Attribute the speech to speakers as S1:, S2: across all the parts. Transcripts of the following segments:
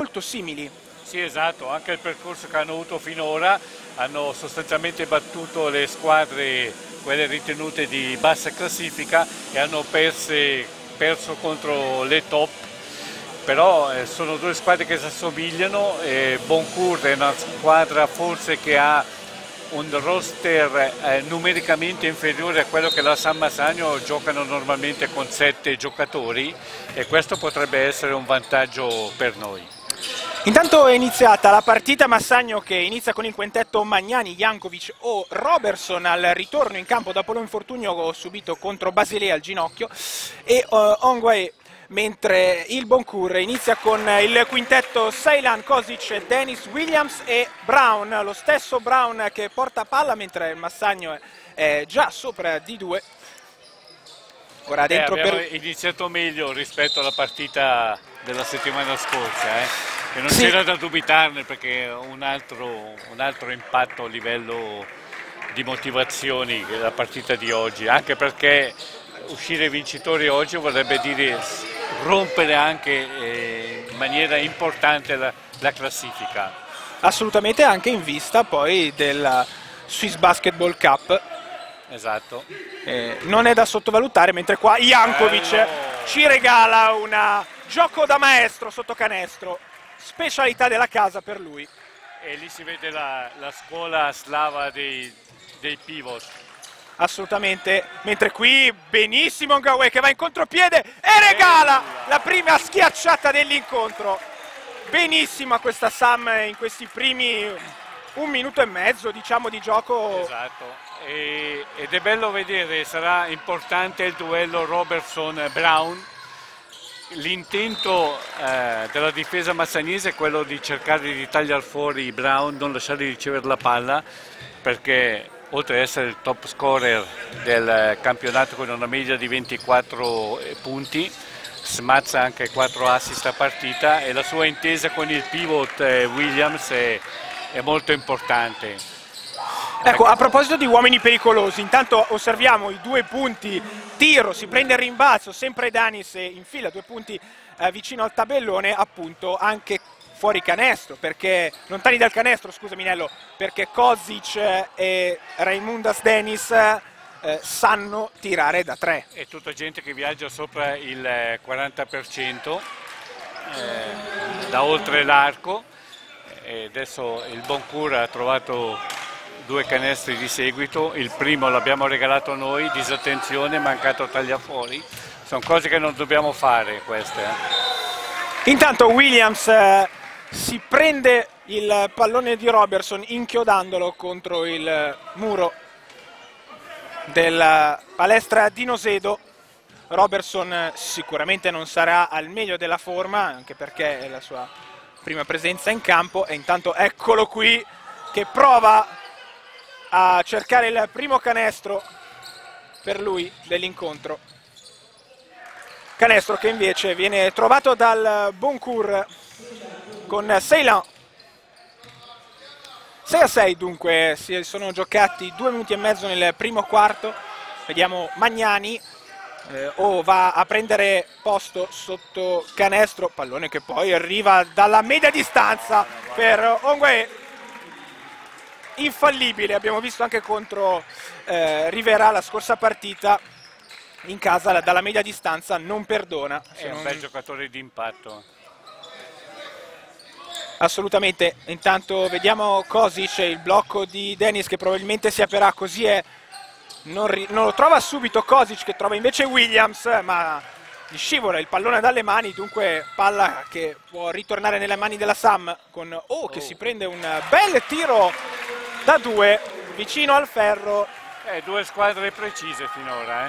S1: molto simili.
S2: Sì, esatto, anche il percorso che hanno avuto finora, hanno sostanzialmente battuto le squadre, quelle ritenute di bassa classifica, e hanno perso contro le top, però sono due squadre che si assomigliano. Boncourt è una squadra forse che ha un roster numericamente inferiore a quello che la San Massagno, giocano normalmente con 7 giocatori, e questo potrebbe essere un vantaggio per noi.
S1: Intanto è iniziata la partita. Massagno che inizia con il quintetto Magnani, Jankovic o Robertson al ritorno in campo dopo l'infortunio subito contro Basilea al ginocchio, e Ongwae, mentre il Boncourt inizia con il quintetto Ceylan, Kosic, Dennis, Williams e Brown, lo stesso Brown che porta palla mentre il Massagno è già sopra di 2. Ora dentro
S2: abbiamo iniziato meglio rispetto alla partita della settimana scorsa, e non c'era da dubitarne, perché un altro impatto a livello di motivazioni la partita di oggi, anche perché uscire vincitori oggi vorrebbe dire rompere anche in maniera importante la classifica.
S1: Assolutamente, anche in vista poi della Swiss Basketball Cup.
S2: Esatto.
S1: Non è da sottovalutare, mentre qua Jankovic ci regala un gioco da maestro sotto canestro, specialità della casa per lui.
S2: E lì si vede la scuola slava dei pivot.
S1: Assolutamente, mentre qui benissimo Ongwae che va in contropiede e regala la prima schiacciata dell'incontro. Benissima questa Sam in questi primi 1 minuto e mezzo, diciamo, di gioco.
S2: Esatto, ed è bello vedere, sarà importante il duello Robertson-Brown. L'intento della difesa massagnese è quello di cercare di tagliare fuori Brown, non lasciargli ricevere la palla, perché oltre ad essere il top scorer del campionato con una media di 24 punti, smazza anche 4 assist a partita, e la sua intesa con il pivot Williams è molto importante.
S1: Ecco, a proposito di uomini pericolosi, intanto osserviamo i 2 punti, tiro, si prende il rimbalzo, sempre Danis infila 2 punti vicino al tabellone, appunto anche fuori canestro, perché lontani dal canestro, scusami Nello, perché Kosic e Raimundas Dennis sanno tirare da 3.
S2: È tutta gente che viaggia sopra il 40% da oltre l'arco, e adesso il Boncourt ha trovato 2 canestri di seguito, il primo l'abbiamo regalato noi, disattenzione, mancato tagliafuori, sono cose che non dobbiamo fare queste.
S1: Intanto Williams si prende il pallone di Robertson inchiodandolo contro il muro della palestra di Nosedo. Robertson sicuramente non sarà al meglio della forma, anche perché è la sua prima presenza in campo, e intanto eccolo qui che prova a cercare il primo canestro per lui dell'incontro. Canestro che invece viene trovato dal Boncourt con Ceylan. 6-6 dunque, si sono giocati 2 minuti e mezzo nel primo quarto. Vediamo Magnani, va a prendere posto sotto canestro, pallone che poi arriva dalla media distanza per Ongwae. Infallibile, abbiamo visto anche contro Rivera la scorsa partita, in casa dalla media distanza non perdona.
S2: È un bel giocatore di impatto.
S1: Assolutamente. Intanto vediamo Kosic, il blocco di Dennis che probabilmente si aprirà, così è. Non lo trova subito Kosic, che trova invece Williams, ma gli scivola il pallone dalle mani, dunque palla che può ritornare nelle mani della Sam con che si prende un bel tiro da 2 vicino al ferro.
S2: 2 squadre precise finora.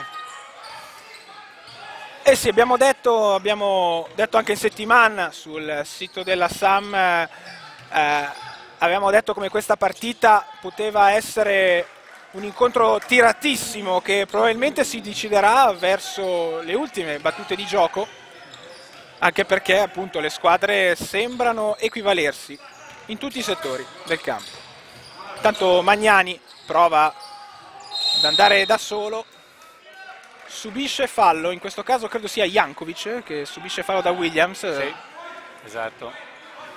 S1: Sì, abbiamo detto anche in settimana sul sito della Sam, avevamo detto come questa partita poteva essere un incontro tiratissimo che probabilmente si deciderà verso le ultime battute di gioco, anche perché appunto le squadre sembrano equivalersi in tutti i settori del campo. Intanto Magnani prova ad andare da solo, subisce fallo, in questo caso credo sia Jankovic che subisce fallo da Williams.
S2: Sì, esatto.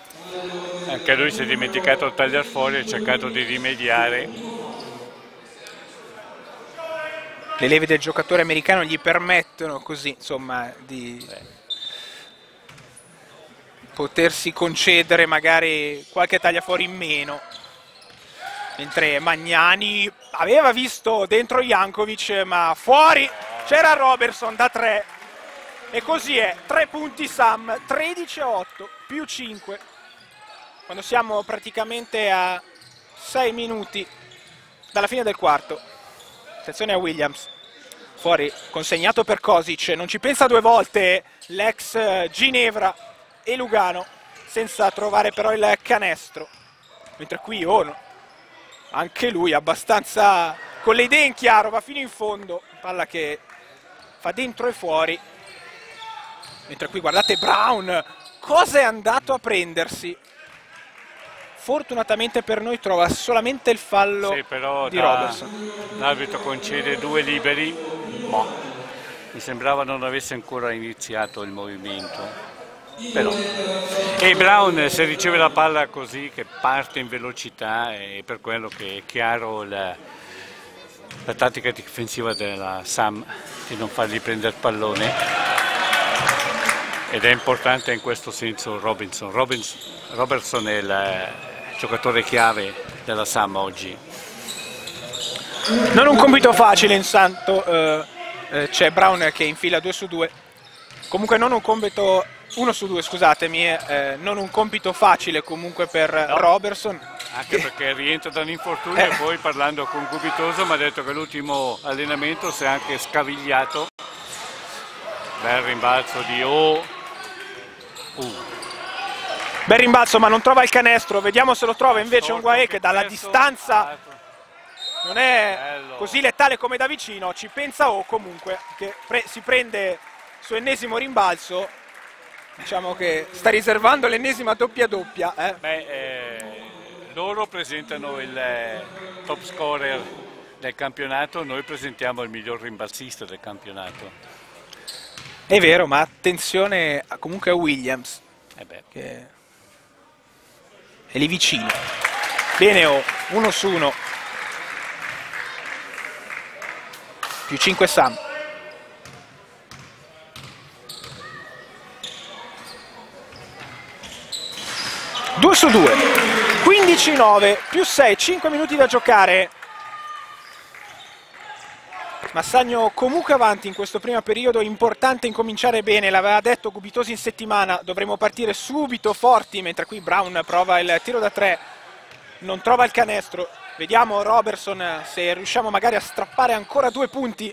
S2: Anche lui si è dimenticato di tagliare fuori e ha cercato di rimediare.
S1: Le leve del giocatore americano gli permettono così, insomma, di potersi concedere magari qualche tagliafuori in meno. Mentre Magnani aveva visto dentro Jankovic, ma fuori c'era Robertson da 3. E così è, 3 punti Sam, 13-8, più 5. Quando siamo praticamente a 6 minuti dalla fine del quarto. Attenzione a Williams. Fuori, consegnato per Kosic, non ci pensa due volte l'ex Ginevra e Lugano, senza trovare però il canestro. Mentre qui Ono, anche lui abbastanza con le idee in chiaro, va fino in fondo, palla che fa dentro e fuori. Mentre qui guardate Brown, cosa è andato a prendersi? Fortunatamente per noi trova solamente il fallo di Robertson.
S2: L'arbitro concede 2 liberi, mi sembrava non avesse ancora iniziato il movimento. Però. E Brown, se riceve la palla così, che parte in velocità, è per quello che è chiaro la tattica difensiva della Sam di non fargli prendere il pallone. Ed è importante in questo senso Robertson è il giocatore chiave della Sam oggi.
S1: Non un compito facile, intanto c'è Brown che infila 2 su 2. Comunque non un compito 1 su 2, scusatemi, non un compito facile comunque per Robertson.
S2: Anche perché rientra dall'infortunio e poi parlando con Gubitoso mi ha detto che l'ultimo allenamento si è anche scavigliato. Bel rimbalzo di
S1: Bel rimbalzo, ma non trova il canestro. Vediamo se lo trova invece Onguae, che dalla distanza non è così letale come da vicino. Ci pensa O comunque, che si prende il suo ennesimo rimbalzo. Diciamo che sta riservando l'ennesima doppia.
S2: Loro presentano il top scorer del campionato, noi presentiamo il miglior rimbalzista del campionato.
S1: È vero, ma attenzione comunque a Williams, che è lì vicino. Bene, 1 su 1. Più 5 Sam. Due su 2. 15-9, più 6, 5 minuti da giocare. Massagno comunque avanti in questo primo periodo, importante incominciare bene, l'aveva detto Gubitosi in settimana, dovremo partire subito forti, mentre qui Brown prova il tiro da 3, non trova il canestro. Vediamo Robertson se riusciamo magari a strappare ancora 2 punti.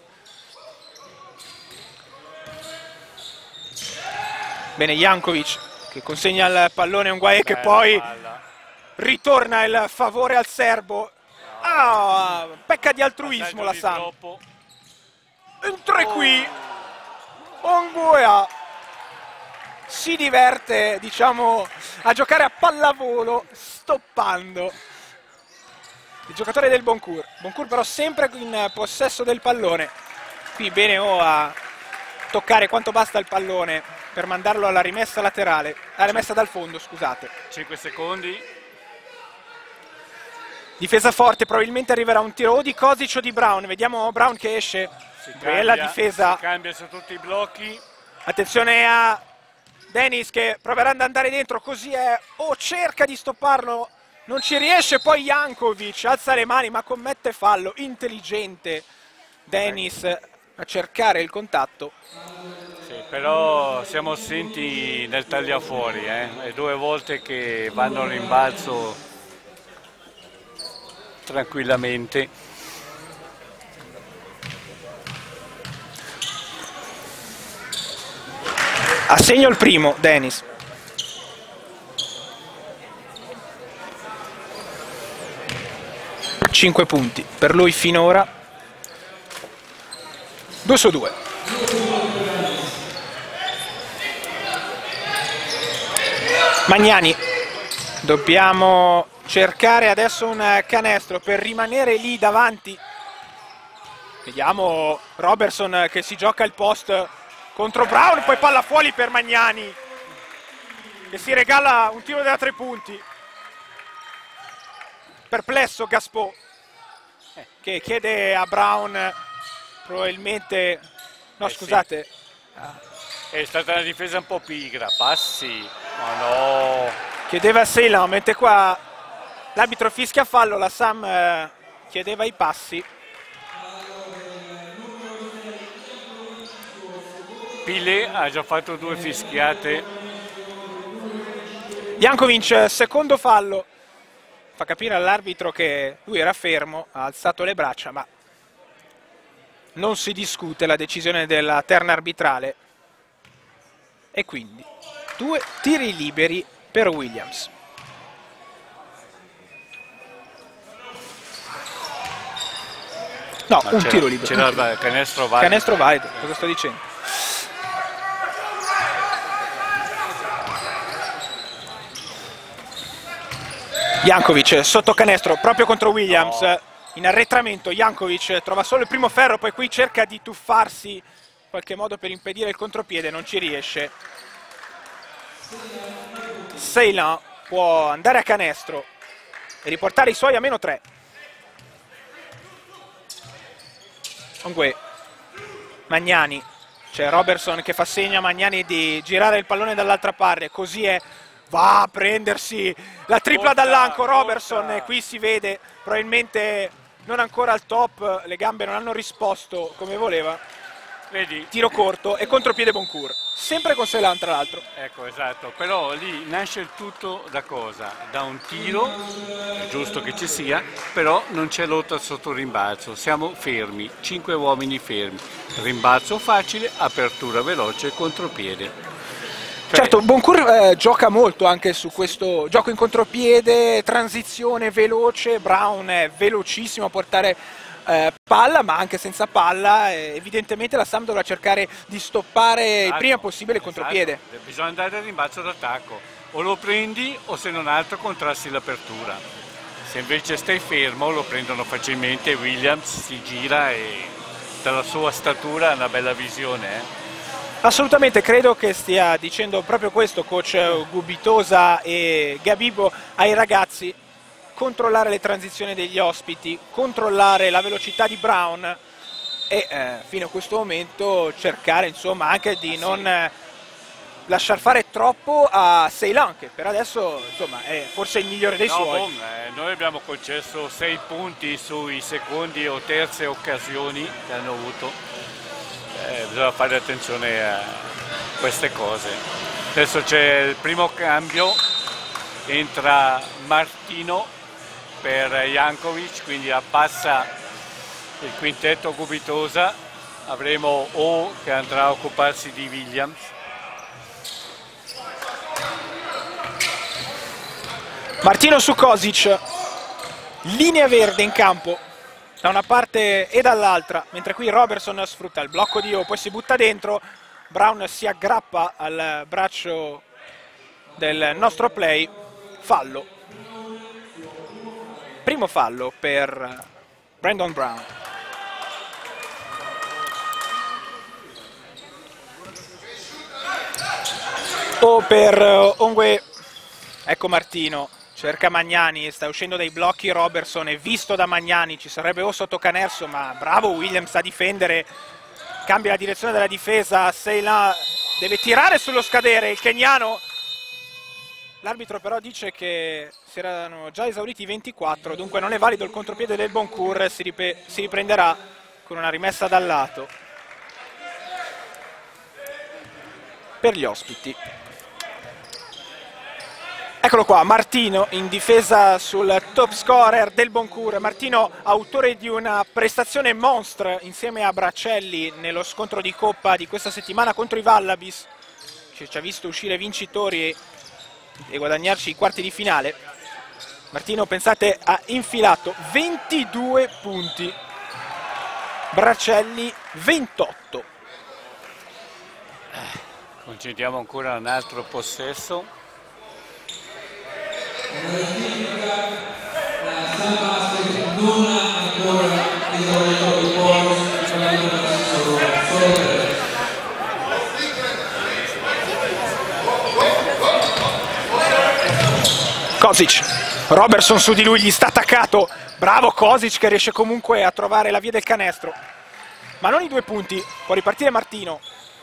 S1: Bene Jankovic che consegna il pallone a Onguae, che poi ritorna il favore al serbo. Pecca di altruismo la Sam. Entra qui Onguae si diverte, diciamo, a giocare a pallavolo stoppando il giocatore del Boncourt però sempre in possesso del pallone. Qui bene a toccare quanto basta il pallone per mandarlo alla rimessa laterale, alla rimessa dal fondo, scusate.
S2: 5 secondi.
S1: Difesa forte, probabilmente arriverà un tiro o di Kosic o di Brown. Vediamo Brown che esce. Bella difesa.
S2: Si cambia su tutti i blocchi.
S1: Attenzione a Dennis che proverà ad andare dentro, così è. Cerca di stopparlo, non ci riesce. Poi Jankovic alza le mani ma commette fallo. Intelligente Dennis a cercare il contatto.
S2: Sì, però siamo assenti nel tagliafuori, È 2 volte che vanno al rimbalzo tranquillamente.
S1: A segno il primo Dennis. Cinque punti per lui finora. 2 su 2. Magnani, dobbiamo cercare adesso un canestro per rimanere lì davanti. Vediamo Robertson che si gioca il post contro Brown, poi palla fuori per Magnani. che si regala un tiro da 3 punti. Perplesso Gaspò, che chiede a Brown probabilmente... No, scusate.
S2: È stata una difesa un po' pigra, passi, ma no.
S1: Chiedeva Ceylan, mentre qua l'arbitro fischia fallo, la Sam chiedeva i passi.
S2: Pile ha già fatto 2 fischiate.
S1: Jankovic, secondo fallo, fa capire all'arbitro che lui era fermo, ha alzato le braccia, ma non si discute la decisione della terna arbitrale. E quindi 2 tiri liberi per Williams. No, un tiro libero.
S2: C'era il canestro valido.
S1: Canestro valido, cosa sto dicendo? Jankovic sotto canestro proprio contro Williams. No. In arretramento Jankovic trova solo il primo ferro, poi qui cerca di tuffarsi in qualche modo per impedire il contropiede, non ci riesce. Ceylan può andare a canestro e riportare i suoi a -3. Ongwe, Magnani, c'è Robertson che fa segno a Magnani di girare il pallone dall'altra parte, così è, va a prendersi la tripla dall'anco Robertson, e qui si vede probabilmente non ancora al top, le gambe non hanno risposto come voleva.
S2: Vedi?
S1: Tiro corto e contropiede Boncourt, sempre con Ceylan tra l'altro.
S2: Ecco, esatto, però lì nasce il tutto da cosa? Da un tiro, è giusto che ci sia, però non c'è lotta sotto rimbalzo, siamo fermi, 5 uomini fermi, rimbalzo facile, apertura veloce, contropiede.
S1: Certo, Boncourt gioca molto anche su questo gioco in contropiede, transizione veloce, Brown è velocissimo a portare palla, ma anche senza palla evidentemente la Sam dovrà cercare di stoppare il prima possibile il contropiede.
S2: Bisogna andare al rimbalzo d'attacco, o lo prendi o se non altro contrasti l'apertura. Se invece stai fermo lo prendono facilmente, Williams si gira e dalla sua statura ha una bella visione.
S1: Assolutamente, credo che stia dicendo proprio questo coach Gubitosa e Gabibo ai ragazzi: controllare le transizioni degli ospiti, controllare la velocità di Brown e fino a questo momento cercare insomma anche di non lasciar fare troppo a Ceylan, che per adesso insomma è forse il migliore dei suoi.
S2: Noi abbiamo concesso 6 punti sui secondi o terze occasioni che hanno avuto. Bisogna fare attenzione a queste cose. Adesso c'è il primo cambio, entra Martino per Jankovic, quindi abbassa il quintetto Gubitosa. Avremo O che andrà a occuparsi di Williams.
S1: Martino su Kosic, linea verde in campo da una parte e dall'altra, mentre qui Robertson sfrutta il blocco di O, poi si butta dentro, Brown si aggrappa al braccio del nostro play, fallo. Primo fallo per Brandon Brown. O per Ongwe, ecco Martino. Cerca Magnani, sta uscendo dai blocchi Robertson, è visto da Magnani, ci sarebbe O sotto canestro, ma bravo Williams a difendere, cambia la direzione della difesa, Ceylan deve tirare sullo scadere, il keniano, l'arbitro però dice che si erano già esauriti i 24, dunque non è valido il contropiede del Boncourt, si riprenderà con una rimessa dal lato per gli ospiti. Eccolo qua, Martino in difesa sul top scorer del Boncourt. Martino, autore di una prestazione monstre insieme a Braccelli nello scontro di Coppa di questa settimana contro i Vallabis, che ci ha visto uscire vincitori e guadagnarci i quarti di finale. Martino, pensate, ha infilato 22 punti, Braccelli 28.
S2: Concediamo ancora un altro possesso.
S1: Kozic, Robertson su di lui, gli sta attaccato, bravo Kozic che riesce comunque a trovare la via del canestro, ma non i 2 punti, può ripartire Martino.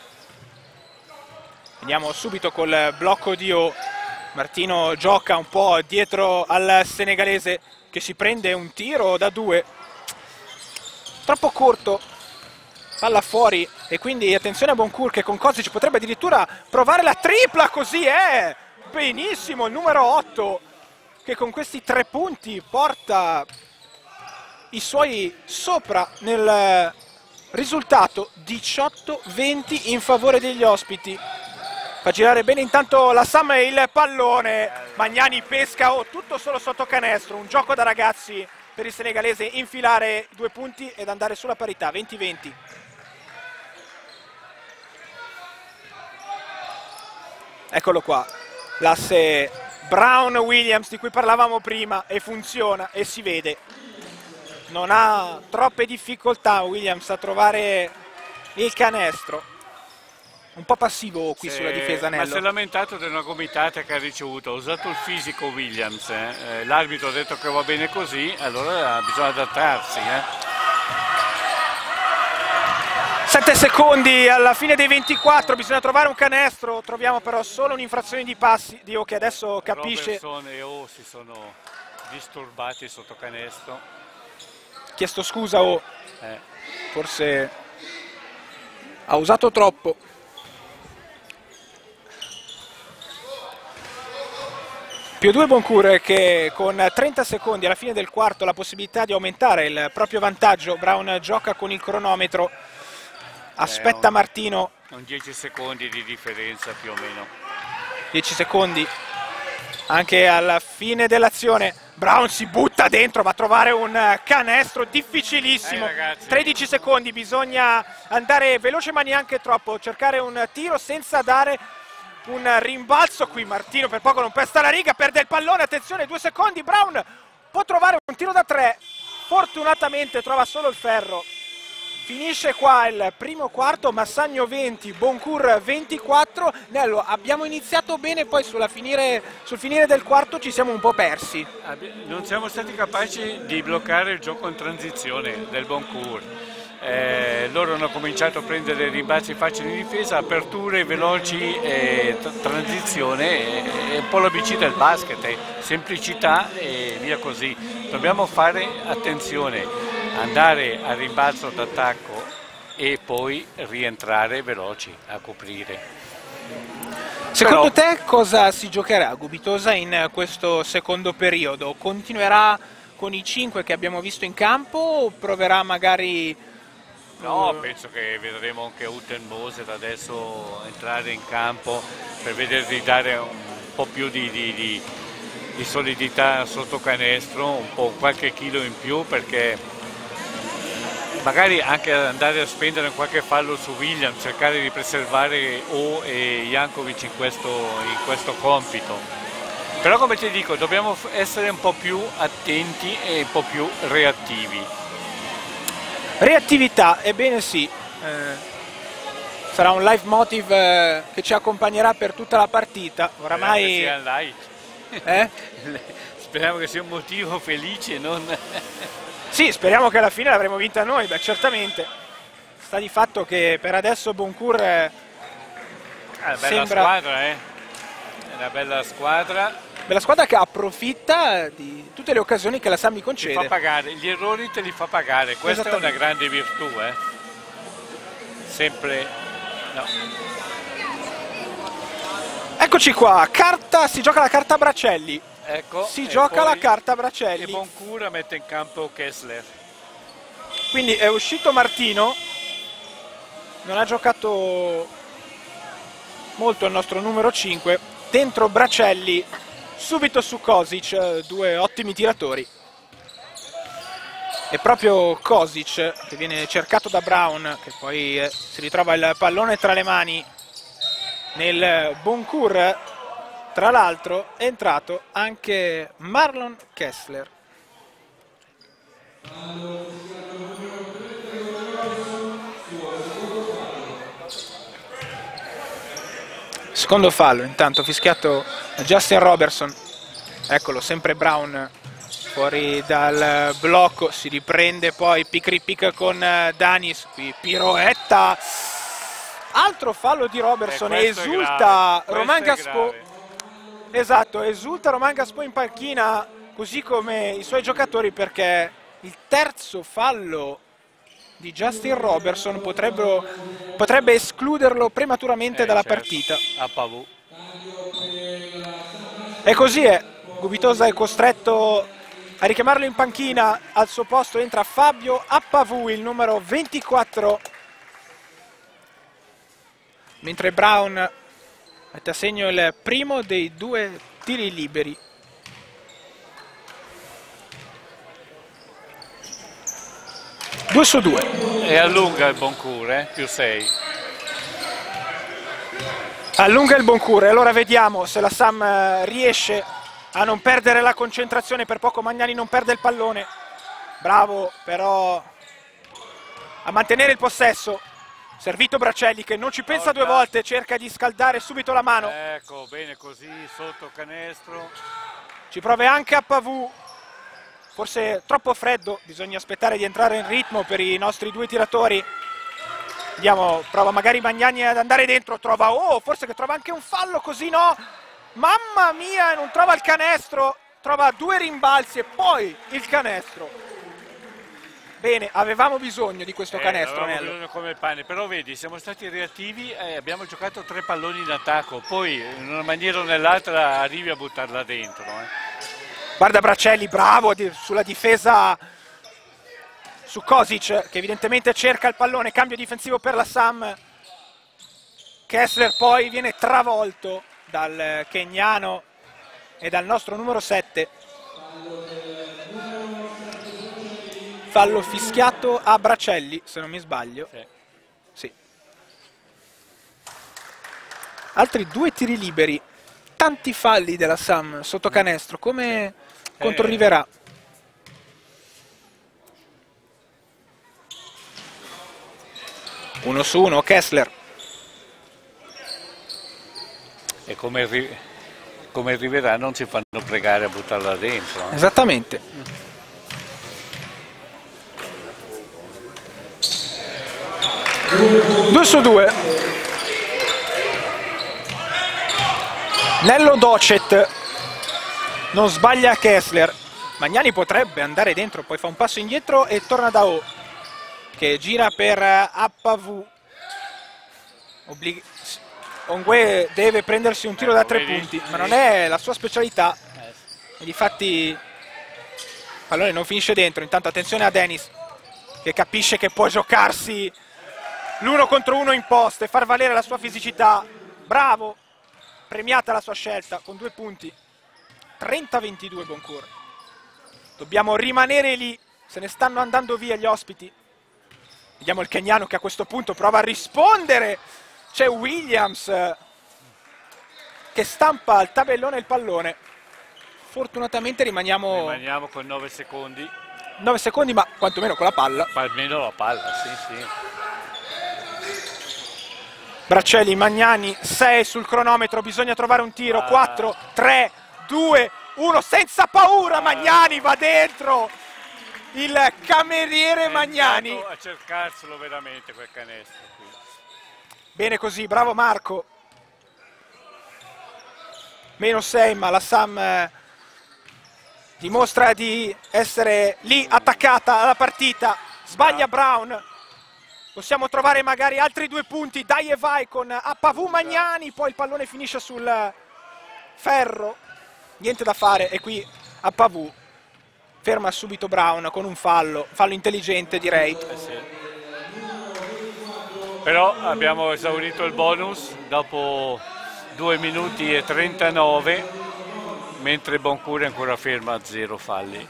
S1: Vediamo subito col blocco di O, Martino gioca un po' dietro al senegalese che si prende un tiro da 2, troppo corto, palla fuori, e quindi attenzione a Boncourt che con Kozic potrebbe addirittura provare la tripla, così è, benissimo il numero 8 che con questi 3 punti porta i suoi sopra nel risultato 18-20 in favore degli ospiti. Fa girare bene intanto la Sam e il pallone, Magnani pesca tutto solo sotto canestro, un gioco da ragazzi per il senegalese, infilare 2 punti ed andare sulla parità, 20-20. Eccolo qua, l'asse Brown-Williams di cui parlavamo prima, e funziona e si vede. Non ha troppe difficoltà Williams a trovare il canestro. Un po' passivo qui sulla difesa Nello.
S2: Ma si è lamentato di una gomitata che ha ricevuto, ha usato il fisico Williams. L'arbitro ha detto che va bene così, allora bisogna adattarsi.
S1: 7 secondi alla fine dei 24, bisogna trovare un canestro, troviamo però solo un'infrazione di passi. Dio che adesso capisce.
S2: Robertson e O si sono disturbati sotto canestro.
S1: Chiesto scusa O, forse ha usato troppo. Più 2 Boncourt che con 30 secondi alla fine del quarto ha la possibilità di aumentare il proprio vantaggio. Brown gioca con il cronometro, aspetta Martino.
S2: Un 10 secondi di differenza più o meno.
S1: 10 secondi anche alla fine dell'azione. Brown si butta dentro, va a trovare un canestro difficilissimo. 13 secondi, bisogna andare veloce ma neanche troppo, cercare un tiro senza dare un rimbalzo. Qui Martino per poco non pesta la riga, perde il pallone, attenzione, 2 secondi, Brown può trovare un tiro da 3, fortunatamente trova solo il ferro. Finisce qua il primo quarto, Massagno 20, Boncourt 24. Nello, abbiamo iniziato bene, poi sul finire del quarto ci siamo un po' persi.
S2: Non siamo stati capaci di bloccare il gioco in transizione del Boncourt. Loro hanno cominciato a prendere rimbalzi facili in difesa, aperture veloci, transizione, un po' l'ABC del basket, semplicità e via così. Dobbiamo fare attenzione, andare a rimbalzo d'attacco e poi rientrare veloci a coprire.
S1: Secondo te cosa si giocherà Gubitosa in questo secondo periodo? Continuerà con i 5 che abbiamo visto in campo o proverà magari...
S2: No, penso che vedremo anche Uten Moser adesso entrare in campo per vedere di dare un po' più di solidità sotto canestro, un po' qualche chilo in più, perché magari anche andare a spendere qualche fallo su Williams, cercare di preservare O e Jankovic in questo compito. Però come ti dico, dobbiamo essere un po' più attenti e un po' più reattivi.
S1: Reattività, ebbene sì, sarà un live motive che ci accompagnerà per tutta la partita. Oramai...
S2: Speriamo che sia un motivo felice, non...
S1: Sì, speriamo che alla fine l'avremo vinta noi, beh certamente. Sta di fatto che per adesso Boncourt
S2: bella
S1: sembra...
S2: squadra, È una bella squadra.
S1: Bella squadra che approfitta di tutte le occasioni che la Sammy concede.
S2: Ti fa pagare, gli errori te li fa pagare, questa è una grande virtù, Sempre... no.
S1: Eccoci qua, si gioca la carta Bracelli.
S2: Ecco,
S1: si gioca la carta Bracelli.
S2: E Boncourt mette in campo Kessler.
S1: Quindi è uscito Martino, non ha giocato molto il nostro numero 5, dentro Bracelli, subito su Kozic, 2 ottimi tiratori. È proprio Kozic che viene cercato da Brown, che poi si ritrova il pallone tra le mani nel Boncourt. Tra l'altro è entrato anche Marlon Kessler. Secondo fallo, intanto fischiato Justin Robertson. Eccolo, sempre Brown fuori dal blocco, si riprende poi pick repick con Danis, qui piroetta, altro fallo di Robertson, esulta Romain Gaspo. Esatto, esulta Romain Gaspo in panchina, così come i suoi giocatori, perché il terzo fallo di Justin Robertson potrebbe escluderlo prematuramente dalla partita.
S2: A Pavù.
S1: E così è, Gubitosa è costretto a richiamarlo in panchina, al suo posto entra Fabio Appavù, il numero 24, mentre Brown mette a segno il primo dei 2 tiri liberi. Due su 2.
S2: E allunga il Boncourt, più 6.
S1: Allunga il Boncourt, e allora vediamo se la Sam riesce a non perdere la concentrazione. Per poco Magnani non perde il pallone. Bravo però a mantenere il possesso. Servito Bracelli che non ci pensa due volte, cerca di scaldare subito la mano.
S2: Ecco, bene così, sotto canestro.
S1: Ci prova anche Appavù. Forse troppo freddo, bisogna aspettare di entrare in ritmo per i nostri 2 tiratori. Vediamo, prova magari Magnani ad andare dentro, trova, forse che trova anche un fallo, così no. Mamma mia, non trova il canestro, trova 2 rimbalzi e poi il canestro. Bene, avevamo bisogno di questo canestro,
S2: Nello. Bisogno come pane, però vedi, siamo stati reattivi e abbiamo giocato 3 palloni in attacco, poi in una maniera o nell'altra arrivi a buttarla dentro.
S1: Guarda Bracelli, bravo sulla difesa su Kosic, che evidentemente cerca il pallone, cambio difensivo per la Sam. Kessler poi viene travolto dal keniano e dal nostro numero 7. Fallo fischiato a Bracelli, se non mi sbaglio. Sì. Altri 2 tiri liberi. Tanti falli della Sam sotto canestro, come contro Rivera. Uno su uno, Kessler.
S2: E come Rivera non si fanno pregare a buttarla dentro.
S1: Esattamente. Due su 2. Nello Docet non sbaglia Kessler. Magnani potrebbe andare dentro, poi fa un passo indietro e torna da O, che gira per Appavù. Ongwe deve prendersi un tiro da 3 punti, ma non è la sua specialità. E difatti il pallone non finisce dentro. Intanto attenzione a Dennis, che capisce che può giocarsi l'1 contro 1 in post e far valere la sua fisicità. Bravo, premiata la sua scelta con 2 punti. 30-22 Boncourt. Dobbiamo rimanere lì, se ne stanno andando via gli ospiti. Vediamo il keniano che a questo punto prova a rispondere. C'è Williams che stampa al tabellone il pallone. Fortunatamente rimaniamo
S2: con 9 secondi.
S1: 9 secondi, ma quantomeno con la palla.
S2: Almeno la palla, sì.
S1: Bracelli, Magnani, 6 sul cronometro, bisogna trovare un tiro. 4, 3, 2, 1, senza paura Magnani va dentro. Il cameriere Magnani.
S2: A cercarselo veramente quel canestro qui.
S1: Bene così, bravo Marco. Meno 6, ma la Sam dimostra di essere lì attaccata alla partita. Sbaglia Brown. Possiamo trovare magari altri 2 punti. Dai e vai con Appavù Magnani. Poi il pallone finisce sul ferro. Niente da fare. E qui Appavù ferma subito Brown con un fallo. Fallo intelligente, direi.
S2: Sì. Però abbiamo esaurito il bonus dopo 2 minuti e 39, mentre Boncourt è ancora ferma a 0 falli.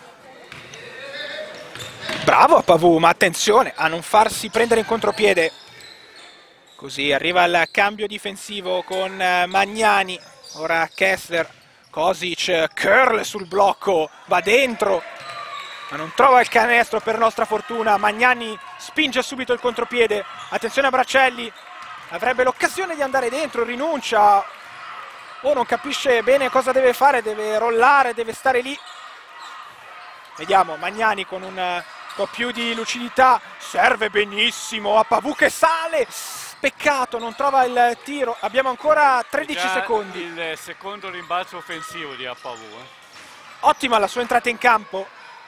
S1: Bravo Appavù, ma attenzione a non farsi prendere in contropiede. Così arriva il cambio difensivo con Magnani. Ora Kessler, Kosic, curl sul blocco, va dentro, ma non trova il canestro per nostra fortuna. Magnani spinge subito il contropiede. Attenzione a Bracelli, avrebbe l'occasione di andare dentro, rinuncia. o non capisce bene cosa deve fare, deve rollare, deve stare lì. Vediamo Magnani con un po' più di lucidità, serve benissimo a Pavù che sale, peccato, non trova il tiro, abbiamo ancora 13 secondi.
S2: Il secondo rimbalzo offensivo di Apavù.
S1: Ottima la sua entrata in campo,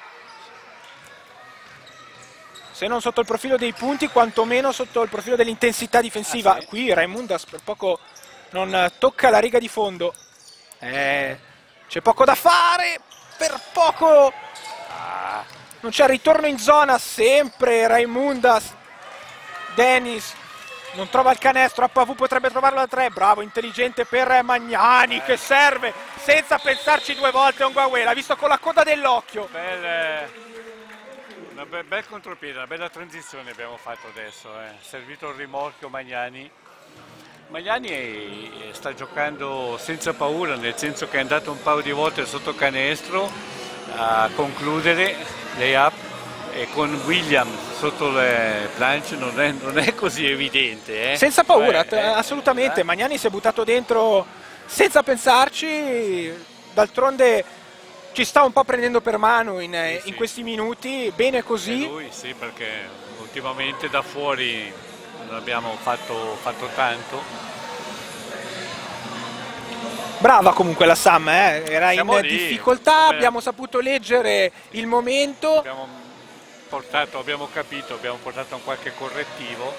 S1: se non sotto il profilo dei punti, quantomeno sotto il profilo dell'intensità difensiva.
S2: Sì.
S1: Qui Raimundas per poco non tocca la riga di fondo, c'è poco da fare, per poco non c'è ritorno in zona, sempre Raimundas. Dennis non trova il canestro, Apavù potrebbe trovarlo da 3, bravo, intelligente per Magnani che serve senza pensarci due volte. Ongwawe l'ha visto con la coda dell'occhio.
S2: Bel contropiede, una bella transizione abbiamo fatto adesso, servito il rimorchio Magnani. Magnani sta giocando senza paura, nel senso che è andato un paio di volte sotto canestro a concludere lay-up, e con Williams sotto le planche non è così evidente.
S1: Senza paura, assolutamente. Magnani si è buttato dentro senza pensarci, d'altronde ci sta un po' prendendo per mano in questi minuti, bene così.
S2: E lui sì, perché ultimamente da fuori non abbiamo fatto tanto.
S1: Brava comunque la Sam, era
S2: Siamo
S1: in
S2: lì,
S1: difficoltà, abbiamo saputo leggere il momento.
S2: Abbiamo capito, abbiamo portato un qualche correttivo.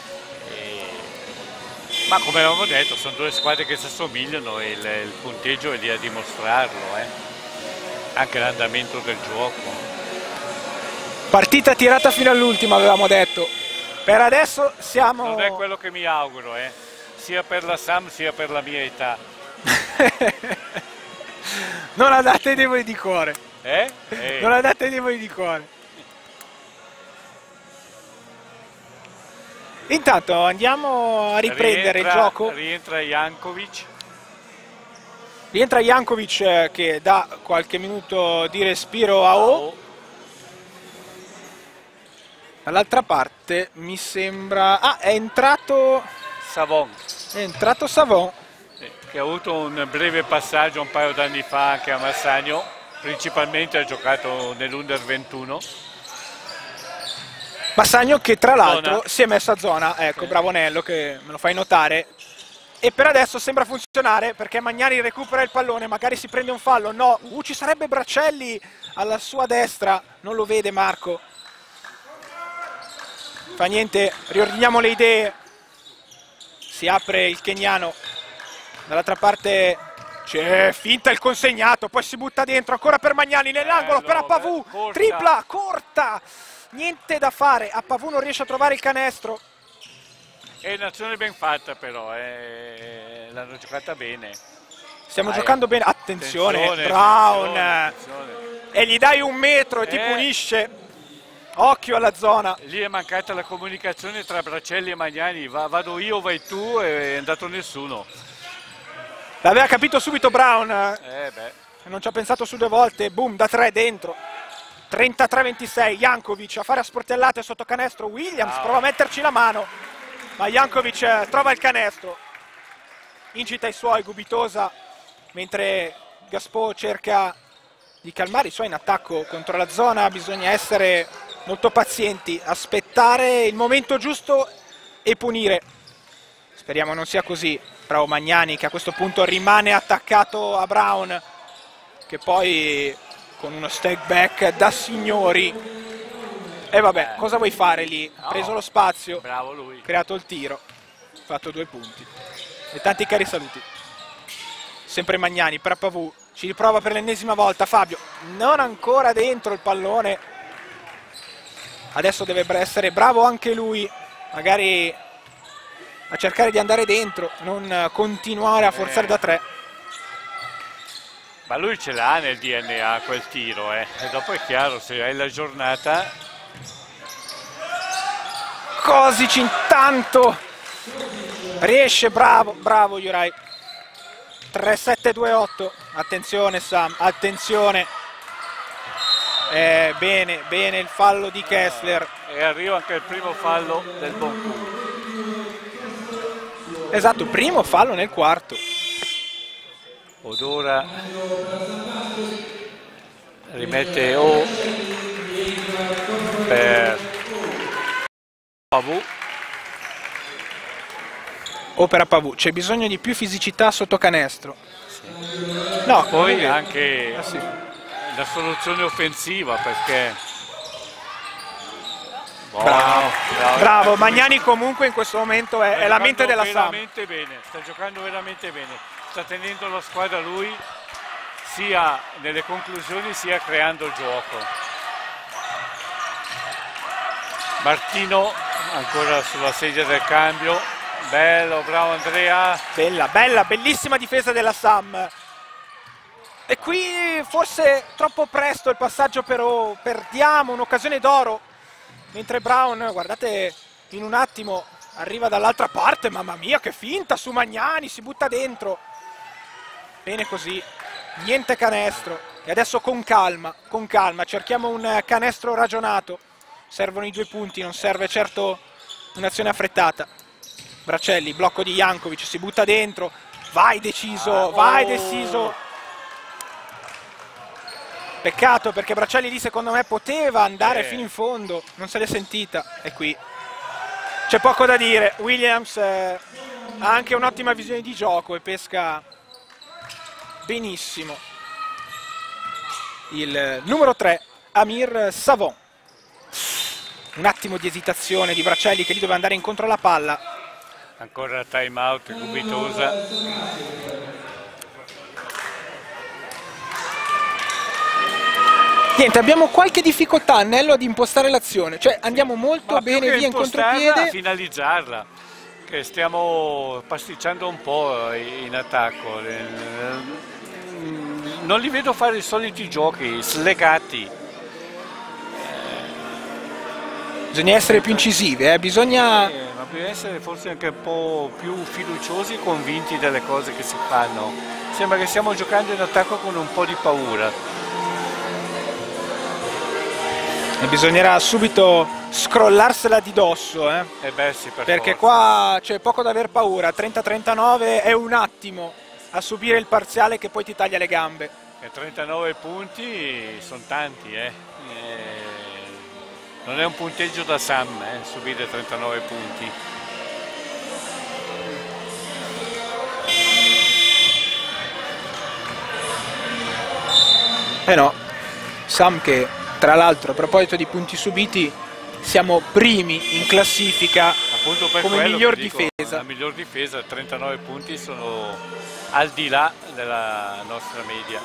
S2: Ma come avevamo detto, sono due squadre che si assomigliano e il punteggio è lì a dimostrarlo. Anche l'andamento del gioco.
S1: Partita tirata fino all'ultimo, avevamo detto. Per adesso siamo...
S2: Non è quello che mi auguro, sia per la Sam sia per la mia età.
S1: Non la date dei voi di cuore. Non la date dei voi di cuore. Intanto andiamo a riprendere il gioco.
S2: Rientra Jankovic.
S1: Rientra Jankovic che dà qualche minuto di respiro a O. Dall'altra parte mi sembra... è entrato...
S2: Savon.
S1: È entrato Savon.
S2: Che ha avuto un breve passaggio un paio d'anni fa anche a Massagno, principalmente ha giocato nell'Under 21.
S1: Massagno che tra l'altro si è messo a zona, ecco, bravo Nello che me lo fai notare. E per adesso sembra funzionare perché Magnani recupera il pallone, magari si prende un fallo, no, ci sarebbe Braccelli alla sua destra, non lo vede Marco. Fa niente, riordiniamo le idee, si apre il keniano. Dall'altra parte c'è finta il consegnato, poi si butta dentro ancora per Magnani nell'angolo, per Apavù, tripla, corta, niente da fare, Apavù non riesce a trovare il canestro.
S2: È un'azione ben fatta però, l'hanno giocata bene.
S1: Stiamo giocando bene, attenzione Brown,
S2: attenzione.
S1: E gli dai un metro e ti punisce, occhio alla zona.
S2: Lì è mancata la comunicazione tra Braccelli e Magnani, vado io, vai tu, e è andato nessuno.
S1: L'aveva capito subito Brown, non ci ha pensato su due volte, boom, da 3 dentro. 33-26, Jankovic a fare a sportellate sotto canestro, Williams prova a metterci la mano, ma Jankovic trova il canestro. Incita i suoi, Gubitosa, mentre Gaspò cerca di calmare i suoi in attacco contro la zona. Bisogna essere molto pazienti, aspettare il momento giusto e punire. Speriamo non sia così. Bravo Magnani che a questo punto rimane attaccato a Brown, che poi con uno step back da signori. E vabbè, cosa vuoi fare lì? Ha preso lo spazio,
S2: bravo lui,
S1: creato il tiro, fatto 2 punti. E tanti cari saluti. Sempre Magnani per Apavù, ci riprova per l'ennesima volta Fabio, non ancora dentro il pallone. Adesso deve essere bravo anche lui, magari a cercare di andare dentro, non continuare a forzare da 3.
S2: Ma lui ce l'ha nel DNA quel tiro, e dopo è chiaro, se hai la giornata.
S1: Kosic intanto riesce, bravo Juraj. 3-7-2-8, attenzione Sam, attenzione. Bene il fallo di Kessler.
S2: E arriva anche il primo fallo del Boncu.
S1: Esatto, primo fallo nel quarto.
S2: Odora rimette O per Pavù.
S1: Opera Pavù, c'è bisogno di più fisicità sotto canestro.
S2: Sì.
S1: No,
S2: poi anche
S1: sì.
S2: la soluzione offensiva, perché
S1: bravo. Magnani comunque in questo momento è la mente della Sam.
S2: Sta giocando veramente bene, sta tenendo la squadra lui sia nelle conclusioni sia creando il gioco. Martino ancora sulla sedia del cambio, bello, bravo Andrea.
S1: Bella, bellissima difesa della Sam. E qui forse troppo presto il passaggio, però perdiamo un'occasione d'oro. Mentre Brown, guardate, in un attimo arriva dall'altra parte, mamma mia che finta su Magnani, si butta dentro. Bene così, niente canestro. E adesso con calma, cerchiamo un canestro ragionato. Servono i 2 punti, non serve certo un'azione affrettata. Braccelli, blocco di Jankovic, si butta dentro, vai deciso. Peccato, perché Braccelli lì secondo me poteva andare fino in fondo, non se l'è sentita. E qui c'è poco da dire. Williams ha anche un'ottima visione di gioco e pesca benissimo il numero 3, Amir Savon. Un attimo di esitazione di Braccelli, che lì doveva andare incontro alla palla.
S2: Ancora time out Gubitosa.
S1: Niente, abbiamo qualche difficoltà, Annello, ad impostare l'azione, cioè andiamo molto bene via in contropiede.
S2: A finalizzarla, che stiamo pasticciando un po' in attacco. Non li vedo fare i soliti giochi slegati.
S1: Bisogna essere più incisivi,
S2: ma bisogna essere forse anche un po' più fiduciosi e convinti delle cose che si fanno. Sembra che stiamo giocando in attacco con un po' di paura.
S1: E bisognerà subito scrollarsela di dosso,
S2: Sì,
S1: perché qua c'è poco da aver paura. 30-39 è un attimo a subire il parziale che poi ti taglia le gambe.
S2: E 39 punti sono tanti, non è un punteggio da Sam, subire 39 punti.
S1: No, Sam che tra l'altro a proposito di punti subiti siamo primi in classifica
S2: appunto per
S1: come miglior difesa.
S2: La miglior difesa, 39 punti sono al di là della nostra media.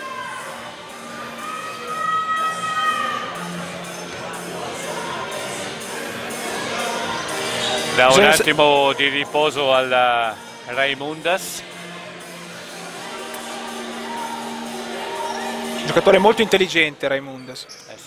S2: Da un attimo di riposo alla Raimundas.
S1: Giocatore molto intelligente Raimundas.
S2: Sì.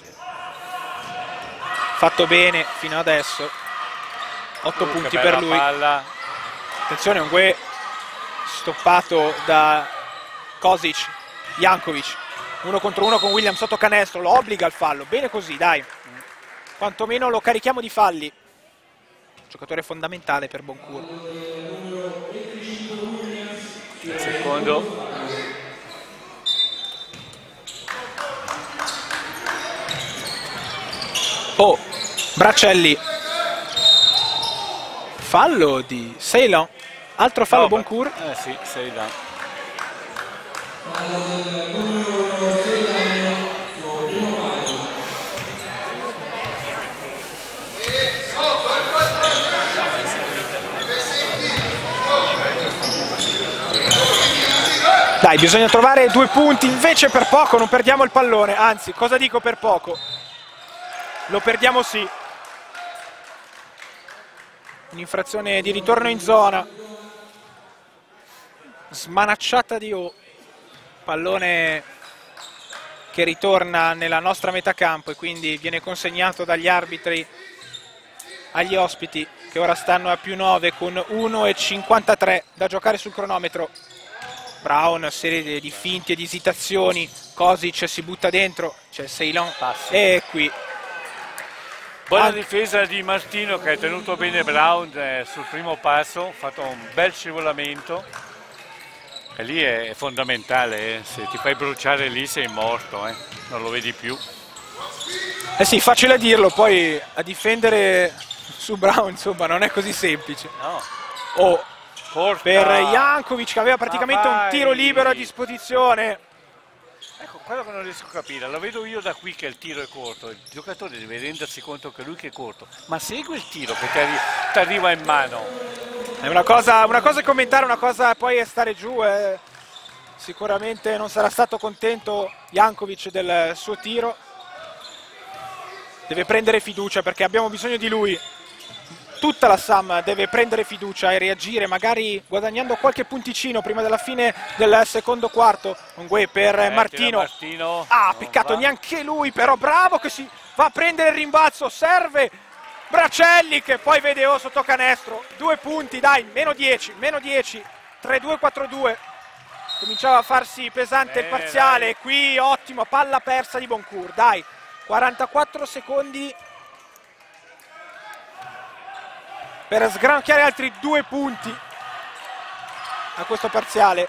S1: Fatto bene fino adesso. 8 punti per lui.
S2: Palla.
S1: Attenzione, un gue stoppato da Kosic. Jankovic 1 contro 1 con Williams sotto canestro, lo obbliga al fallo. Bene così, dai. Quantomeno lo carichiamo di falli. Giocatore fondamentale per Boncour.
S2: Il secondo.
S1: Oh, Braccelli. Fallo di Ceylon. Altro fallo Boncour.
S2: Sì, Ceylon.
S1: Dai, bisogna trovare 2 punti, invece per poco non perdiamo il pallone, anzi, cosa dico per poco? Lo perdiamo sì. Un'infrazione di ritorno in zona. Smanacciata di O. Pallone che ritorna nella nostra metà campo e quindi viene consegnato dagli arbitri agli ospiti, che ora stanno a +9 con 1,53 da giocare sul cronometro. Brown, serie di finti e di esitazioni. Kosic si butta dentro, c'è Ceylon e qui
S2: buona difesa di Martino, che ha tenuto bene Brown sul primo passo, ha fatto un bel scivolamento. E lì è fondamentale, se ti fai bruciare lì sei morto, non lo vedi più.
S1: Eh sì, facile a dirlo, poi a difendere su Brown, insomma, non è così semplice.
S2: No.
S1: Oh,
S2: Porta.
S1: per Jankovic che aveva praticamente un tiro libero a disposizione.
S2: Ecco, quello che non riesco a capire, lo vedo io da qui che il tiro è corto, il giocatore deve rendersi conto che lui che è corto, ma segue il tiro che ti arriva in mano.
S1: È una cosa è commentare, una cosa poi è stare giù. Sicuramente non sarà stato contento Jankovic del suo tiro. Deve prendere fiducia perché abbiamo bisogno di lui. Tutta la Sam deve prendere fiducia e reagire, magari guadagnando qualche punticino prima della fine del secondo quarto. Ungue per Martino. Ah, peccato, neanche lui, però bravo che si va a prendere il rimbalzo. Serve Bracelli che poi vede sotto canestro. 2 punti, dai, meno 10, 3-2, 4-2. Cominciava a farsi pesante il parziale. Dai. Qui ottimo, palla persa di Boncourt, dai. 44 secondi per sgranocchiare altri 2 punti a questo parziale.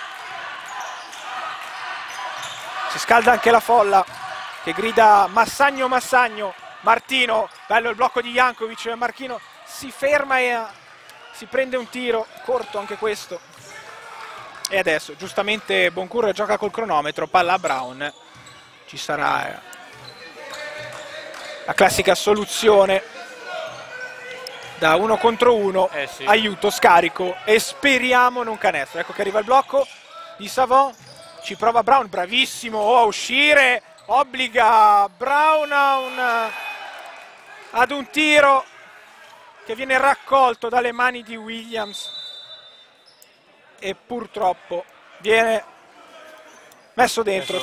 S1: Si scalda anche la folla che grida Massagno, Massagno. Martino, bello il blocco di Jankovic. Martino si ferma e si prende un tiro corto anche questo. E adesso giustamente Boncourt gioca col cronometro, palla a Brown. Ci sarà la classica soluzione da 1 contro 1, sì. Aiuto, scarico e speriamo non canestro. Ecco che arriva il blocco di Savon, ci prova Brown, bravissimo a uscire, obbliga Brown ad un tiro che viene raccolto dalle mani di Williams e purtroppo viene messo dentro.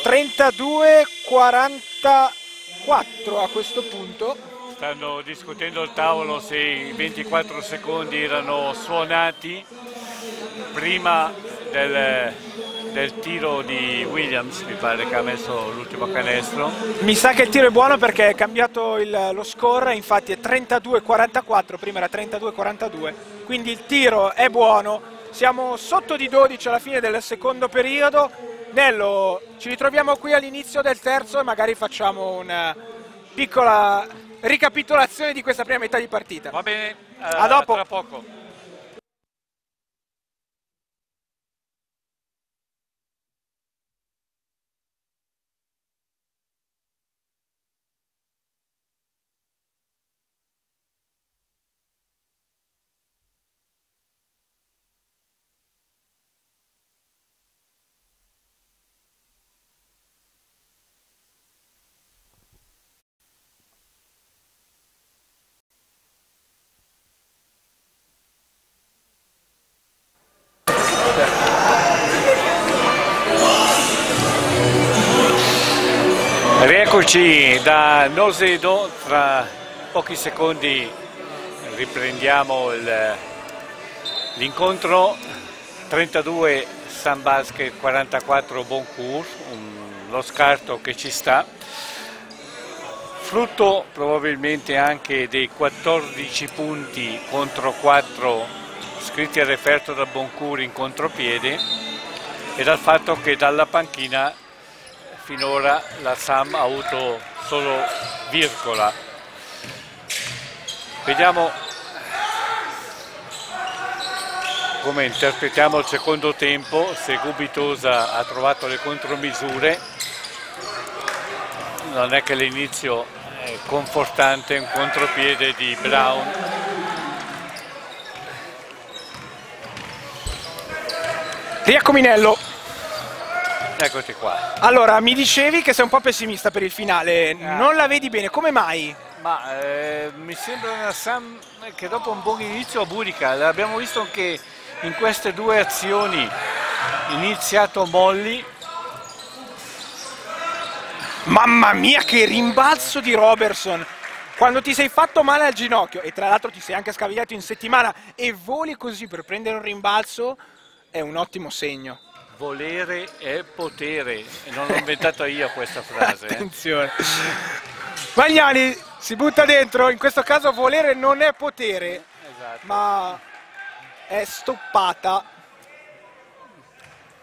S1: 32-44 a questo punto.
S2: Stanno discutendo al tavolo se i 24 secondi erano suonati prima del tiro di Williams, mi pare che ha messo l'ultimo canestro.
S1: Mi sa che il tiro è buono perché è cambiato lo score, infatti è 32-44, prima era 32-42, quindi il tiro è buono. Siamo sotto di 12 alla fine del secondo periodo. Nello, ci ritroviamo qui all'inizio del terzo e magari facciamo una piccola ricapitolazione di questa prima metà di partita.
S2: Va bene,
S1: a dopo.
S2: Tra poco. Rieccoci da Nosedo, tra pochi secondi riprendiamo l'incontro. 32 San Basket, 44 Boncourt, lo scarto che ci sta, frutto probabilmente anche dei 14 punti contro 4 scritti al referto da Boncourt in contropiede e dal fatto che dalla panchina finora la Sam ha avuto solo virgola. Vediamo come interpretiamo il secondo tempo, se Gubitosa ha trovato le contromisure. Non è che l'inizio è confortante, un contropiede di Brown.
S1: Rieccomi Nello.
S2: Eccoti qua.
S1: Allora, mi dicevi che sei un po' pessimista per il finale, non la vedi bene, come mai?
S2: Ma mi sembra una Sam che dopo un buon inizio aburica, l'abbiamo visto anche in queste 2 azioni, iniziato molli.
S1: Mamma mia che rimbalzo di Roberson, quando ti sei fatto male al ginocchio e tra l'altro ti sei anche scavigliato in settimana e voli così per prendere un rimbalzo, è un ottimo segno.
S2: Volere è potere, e non l'ho inventata io questa frase.
S1: Attenzione. Magnani si butta dentro, in questo caso volere non è potere,
S2: esatto.
S1: Ma è stoppata.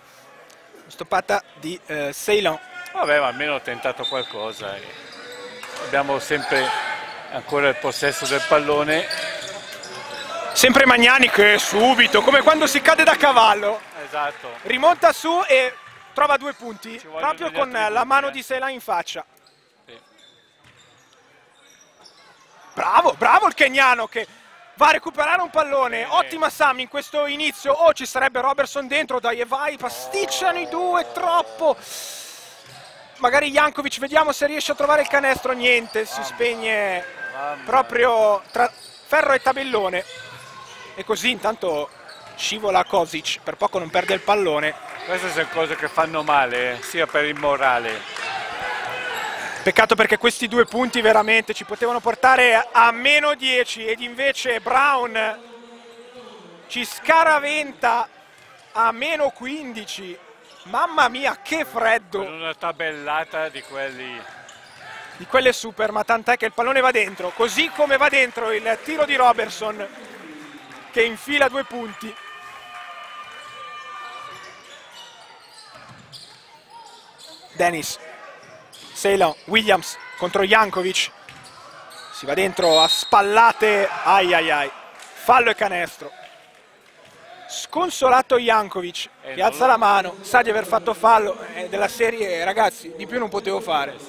S1: stoppata di Ceylon.
S2: Vabbè, ma almeno ho tentato qualcosa. Abbiamo sempre ancora il possesso del pallone.
S1: Sempre Magnani che subito, come quando si cade da cavallo,
S2: Esatto.
S1: rimonta su e trova 2 punti, proprio con
S2: degli altri
S1: la mano
S2: punti,
S1: di Ceylon in faccia.
S2: Sì.
S1: Bravo, bravo il keniano che va a recuperare un pallone. Ottima Sam in questo inizio. Oh, ci sarebbe Robertson dentro, dai e vai, pasticciano i due, troppo. Magari Jankovic, vediamo se riesce a trovare il canestro. Niente, si spegne proprio tra ferro e tabellone. E così intanto scivola Kozic, per poco non perde il pallone.
S2: Queste sono cose che fanno male, sia per il morale.
S1: Peccato perché questi 2 punti veramente ci potevano portare a -10 ed invece Brown ci scaraventa a -15. Mamma mia, che freddo!
S2: Con una tabellata di quelli.
S1: Di quelle super, ma tant'è che il pallone va dentro, così come va dentro il tiro di Robertson che infila 2 punti. Dennis, Ceylon, Williams contro Jankovic, si va dentro a spallate, ai ai ai, fallo e canestro. Sconsolato Jankovic che alza la mano, sa di aver fatto fallo, della serie ragazzi di più non potevo fare.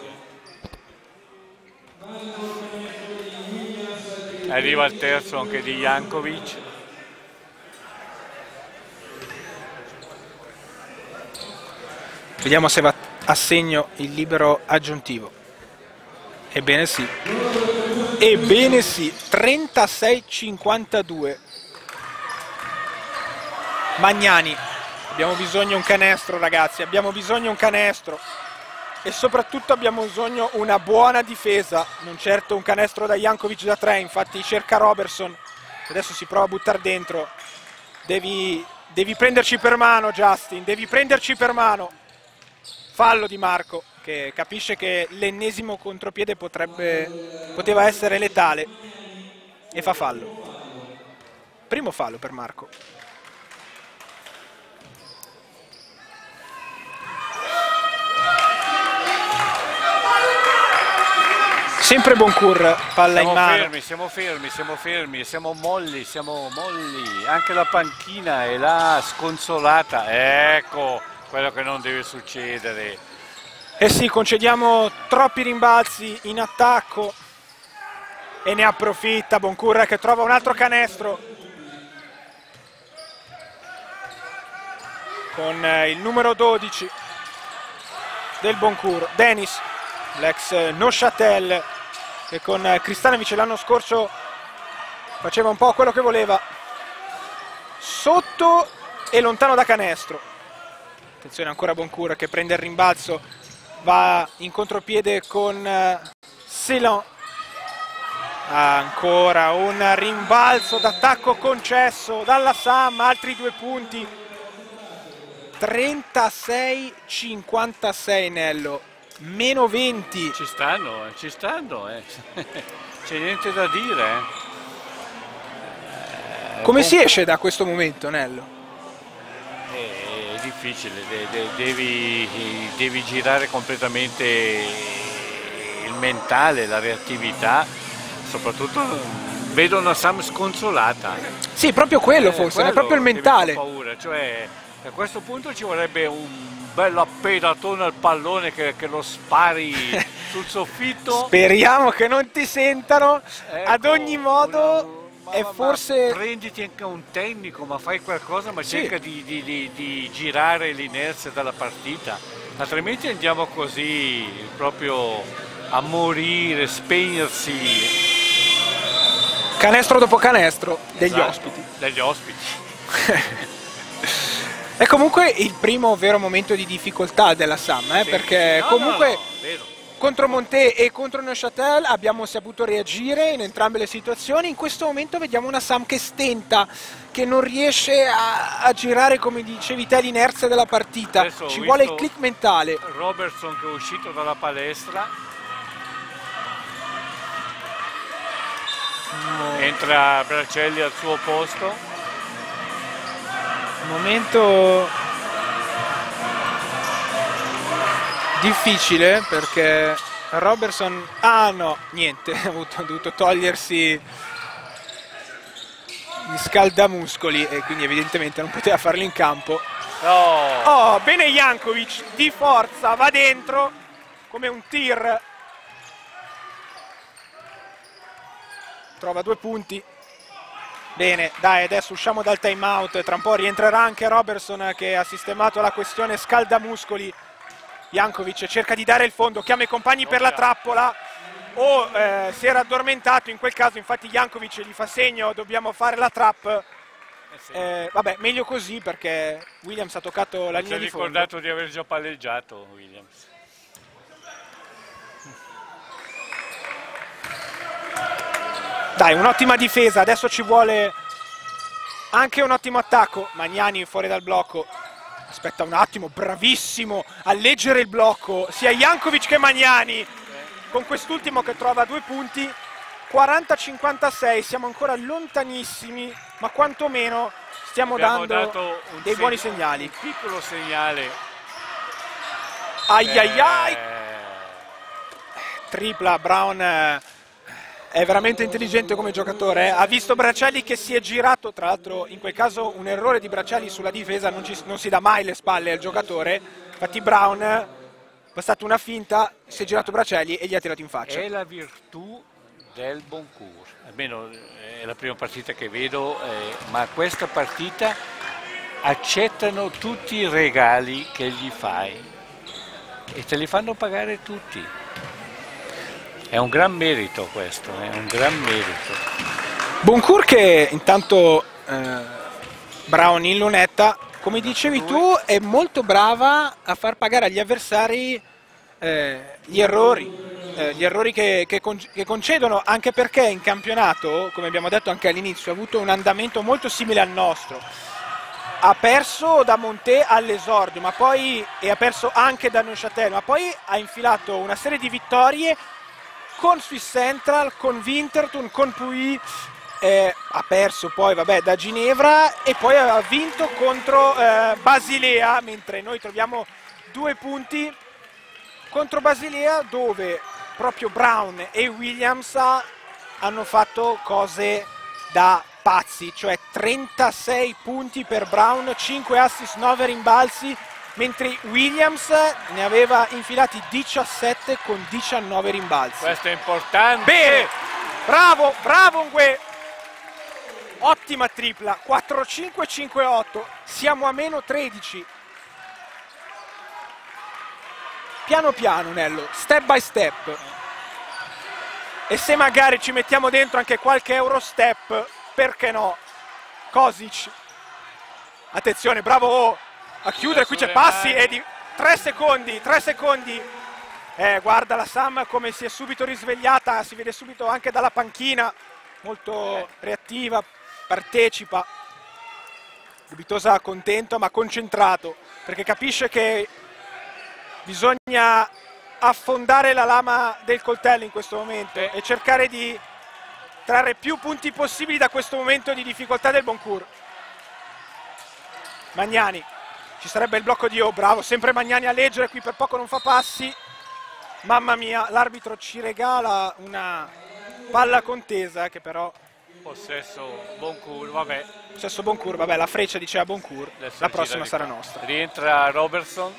S2: Arriva il terzo anche di Jankovic.
S1: Vediamo se va a segno il libero aggiuntivo. Ebbene sì. Ebbene sì, 36-52. Magnani, abbiamo bisogno un canestro ragazzi, abbiamo bisogno un canestro. E soprattutto abbiamo bisogno una buona difesa, non certo un canestro da Jankovic da 3, infatti cerca Robertson, adesso si prova a buttare dentro. Devi prenderci per mano Justin, devi prenderci per mano. Fallo di Marco che capisce che l'ennesimo contropiede poteva essere letale e fa fallo. Primo fallo per Marco. Sempre Boncour, palla in mano.
S2: Siamo fermi, siamo molli. Anche la panchina è là sconsolata. Ecco quello che non deve succedere.
S1: Eh sì, concediamo troppi rimbalzi in attacco e ne approfitta Boncour che trova un altro canestro con il numero 12 del Boncour, Dennis, l'ex Neuchâtel, che con Kristanovic l'anno scorso faceva un po' quello che voleva. Sotto e lontano da canestro. Attenzione ancora Boncour che prende il rimbalzo, va in contropiede con Ceylon. Ancora un rimbalzo d'attacco concesso dalla Sam, altri 2 punti. 36-56 Nello, -20.
S2: Ci stanno. C'è niente da dire.
S1: Come si esce da questo momento, Nello?
S2: È difficile, devi girare completamente il mentale, la reattività, soprattutto vedo una Sam sconsolata.
S1: Sì, proprio quello forse, è proprio il mentale.
S2: Ho paura, cioè a questo punto ci vorrebbe un bello appedatone al pallone che lo spari sul soffitto.
S1: Speriamo che non ti sentano.
S2: Ecco,
S1: ad ogni modo è forse...
S2: prenditi anche un tecnico, ma fai qualcosa, ma
S1: sì,
S2: cerca di girare l'inerzia dalla partita, altrimenti andiamo così proprio a morire, spegnersi.
S1: Canestro dopo canestro degli
S2: Esatto,
S1: ospiti.
S2: Degli ospiti.
S1: È comunque il primo vero momento di difficoltà della Sam,
S2: Sì.
S1: perché
S2: No,
S1: comunque
S2: no, vero.
S1: contro Monté e contro Neuchâtel abbiamo saputo reagire in entrambe le situazioni. In questo momento vediamo una Sam che stenta, che non riesce a girare, come dicevi te, l'inerzia della partita.
S2: Adesso
S1: Ci
S2: ho
S1: vuole il
S2: visto
S1: click mentale.
S2: Robertson che è uscito dalla palestra, entra Bracelli al suo posto.
S1: Momento difficile perché Robertson, ah no, niente, ha dovuto togliersi gli scaldamuscoli e quindi evidentemente non poteva farlo in campo.
S2: No.
S1: Oh, bene Jankovic, di forza, va dentro come un tir, trova 2 punti. Bene, dai, adesso usciamo dal time out, tra un po' rientrerà anche Robertson che ha sistemato la questione scaldamuscoli. Jankovic cerca di dare il fondo, chiama i compagni per la trappola, si era addormentato in quel caso, infatti Jankovic gli fa segno, dobbiamo fare la trap. Vabbè, meglio così perché Williams ha toccato la linea di fondo.
S2: Si è ricordato di aver già palleggiato Williams.
S1: Dai, un'ottima difesa, adesso ci vuole anche un ottimo attacco. Magnani fuori dal blocco, aspetta un attimo, bravissimo a leggere il blocco sia Jankovic che Magnani, con quest'ultimo che trova 2 punti. 40-56, siamo ancora lontanissimi, ma quantomeno stiamo dando dei buoni segnali.
S2: Un piccolo segnale.
S1: Ai ai ai! Tripla, Brown è veramente intelligente come giocatore, ha visto Braccelli che si è girato, tra l'altro in quel caso un errore di Braccelli sulla difesa, non si dà mai le spalle al giocatore, infatti Brown è stata una finta, si è girato Braccelli e gli ha tirato in faccia.
S2: È la virtù del Boncourt, almeno è la prima partita che vedo, ma questa partita accettano tutti i regali che gli fai e te li fanno pagare tutti. È un gran merito questo, è un gran merito.
S1: Boncourt che intanto Brown in lunetta, come dicevi tu, è molto brava a far pagare agli avversari gli errori che concedono, anche perché in campionato, come abbiamo detto anche all'inizio, ha avuto un andamento molto simile al nostro. Ha perso da Monté all'esordio, ma poi ha perso anche da Neuchâtel, ma poi ha infilato una serie di vittorie con Swiss Central, con Winterthur, con Puy, ha perso poi vabbè, da Ginevra e poi ha vinto contro Basilea, mentre noi troviamo 2 punti contro Basilea, dove proprio Brown e Williams hanno fatto cose da pazzi, cioè 36 punti per Brown, 5 assist, 9 rimbalzi, mentre Williams ne aveva infilati 17 con 19 rimbalzi.
S2: Questo è importante.
S1: Bene, bravo, bravo Ngue. Ottima tripla, 4-5-5-8, siamo a meno 13. Piano piano Nello, step by step. E se magari ci mettiamo dentro anche qualche Eurostep, perché no? Kosic. Attenzione, bravo a chiudere, qui c'è passi e di 3 secondi, 3 secondi. Guarda la Sam come si è subito risvegliata, si vede subito anche dalla panchina, molto reattiva, partecipa. Dubitosa contento ma concentrato, perché capisce che bisogna affondare la lama del coltello in questo momento e cercare di trarre più punti possibili da questo momento di difficoltà del Boncourt. Magnani, ci sarebbe il blocco di O, bravo, sempre Magnani a leggere, qui per poco non fa passi. Mamma mia, l'arbitro ci regala una palla contesa che però...
S2: Possesso Boncourt, vabbè.
S1: Possesso Boncourt, vabbè, la freccia diceva Boncourt, la prossima sarà nostra.
S2: Rientra Robertson.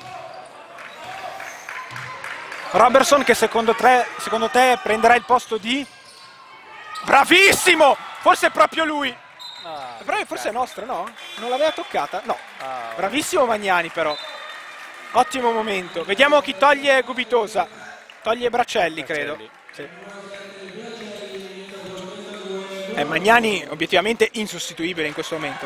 S1: Robertson che secondo te prenderà il posto di... Bravissimo! Forse è proprio lui. Però forse è nostra, no? Non l'aveva toccata? No. Bravissimo Magnani però. Ottimo momento. Vediamo chi toglie Gubitosa. Toglie Braccelli, credo. Sì. Magnani obiettivamente insostituibile in questo momento.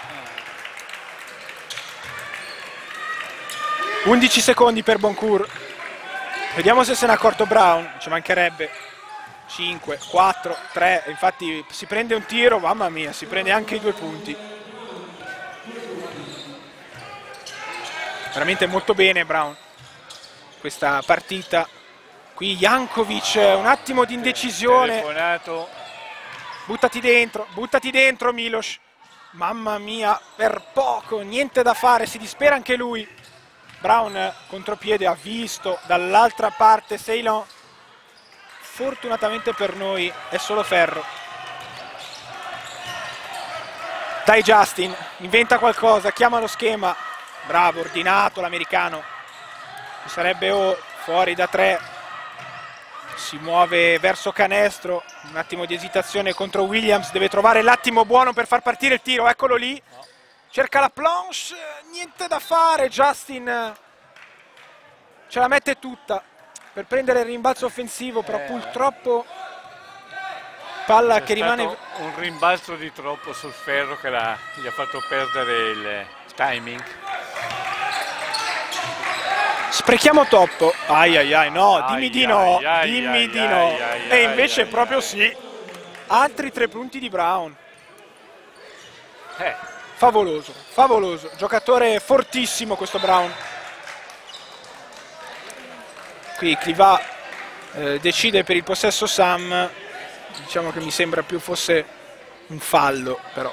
S1: 11 secondi per Boncourt. Vediamo se se n'è accorto Brown. Ci mancherebbe. 5, 4, 3. Infatti si prende un tiro. Mamma mia, si prende anche i 2 punti. Veramente molto bene Brown questa partita. Qui Jankovic, un attimo di indecisione.
S2: Telefonato.
S1: Buttati dentro Milos. Mamma mia, per poco, niente da fare, si dispera anche lui. Brown contropiede, ha visto dall'altra parte Ceylon. Fortunatamente per noi è solo ferro. Dai Justin, inventa qualcosa, chiama lo schema. Bravo, ordinato l'americano. Ci sarebbe fuori da 3. Si muove verso canestro. Un attimo di esitazione contro Williams. Deve trovare l'attimo buono per far partire il tiro. Eccolo lì. Cerca la planche. Niente da fare. Justin ce la mette tutta per prendere il rimbalzo offensivo. Però purtroppo palla che rimane...
S2: un rimbalzo di troppo sul ferro che gli ha fatto perdere il timing.
S1: Sprechiamo troppo. Ai ai ai, no, dimmi di no, dimmi di no. E invece proprio sì. Altri 3 punti di Brown. Favoloso, favoloso. Giocatore fortissimo questo Brown. Qui Cliva decide per il possesso Sam. Diciamo che mi sembra più fosse un fallo, però.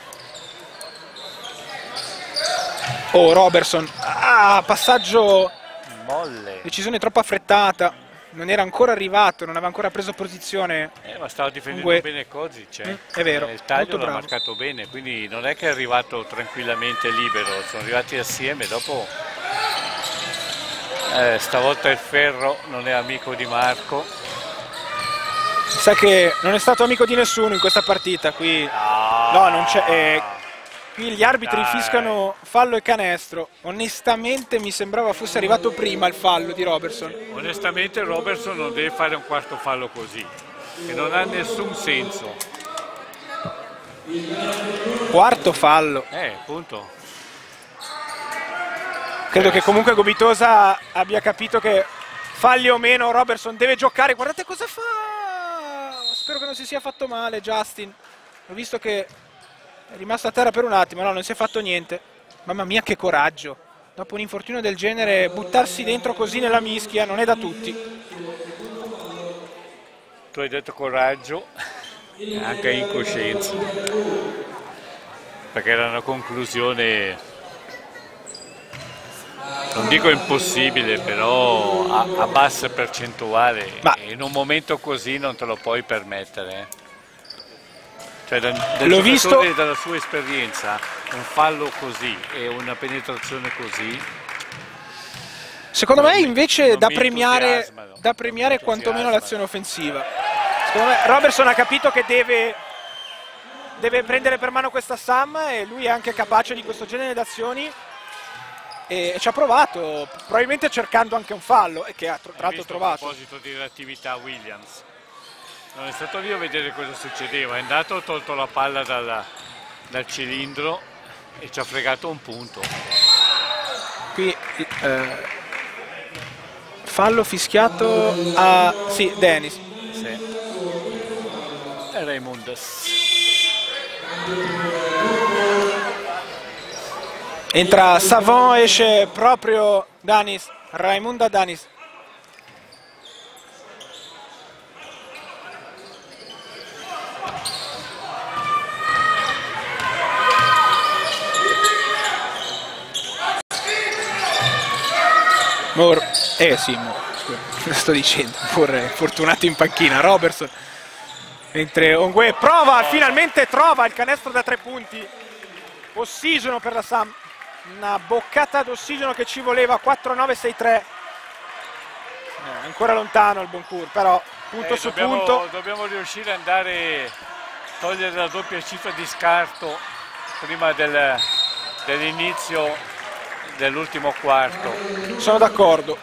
S1: Oh, Robertson. Ah, passaggio...
S2: Molle.
S1: Decisione troppo affrettata. Non era ancora arrivato, non aveva ancora preso posizione.
S2: Ma stava difendendo bene Kozic.
S1: È vero.
S2: Il taglio l'ha marcato bene, quindi non è che è arrivato tranquillamente libero. Sono arrivati assieme, dopo... stavolta il ferro non è amico di Marco.
S1: Sa che non è stato amico di nessuno in questa partita. Qui no, non c'è. Qui gli arbitri fiscano fallo e canestro. Onestamente mi sembrava fosse arrivato prima il fallo di Robertson.
S2: Onestamente Robertson non deve fare un quarto fallo così, che non ha nessun senso.
S1: Quarto fallo.
S2: Appunto.
S1: Credo che comunque Gubitosa abbia capito che falli o meno Robertson deve giocare. Guardate cosa fa. Spero che non si sia fatto male Justin. Ho visto che è rimasto a terra per un attimo. No, non si è fatto niente. Mamma mia che coraggio. Dopo un infortunio del genere buttarsi dentro così nella mischia non è da tutti.
S2: Tu hai detto coraggio, anche incoscienza, perché era una conclusione, non dico impossibile, però a bassa percentuale. Ma in un momento così non te lo puoi permettere. Cioè l'ho visto dalla sua esperienza, un fallo così e una penetrazione così.
S1: Secondo me invece da premiare quantomeno l'azione offensiva. Secondo me Robertson ha capito che deve prendere per mano questa Sam e lui è anche capace di questo genere di azioni e ci ha provato, probabilmente cercando anche un fallo e che ha tra l'altro trovato.
S2: A proposito di reattività Williams, non è stato lì a vedere cosa succedeva, è andato, ha tolto la palla dal cilindro e ci ha fregato un punto. Qui
S1: fallo fischiato a Dennis.
S2: Sì. E Raimundas.
S1: Entra Savon, esce proprio Danis, Raimunda Danis. Sto dicendo, fortunato in panchina Robertson, mentre Ongwe finalmente trova il canestro da 3 punti. Ossigeno per la Sam, una boccata d'ossigeno che ci voleva. 4-9-6-3, ancora lontano il Boncourt, però punto su punto.
S2: Dobbiamo riuscire ad andare, togliere la doppia cifra di scarto prima dell'inizio dell'ultimo quarto.
S1: Sono d'accordo.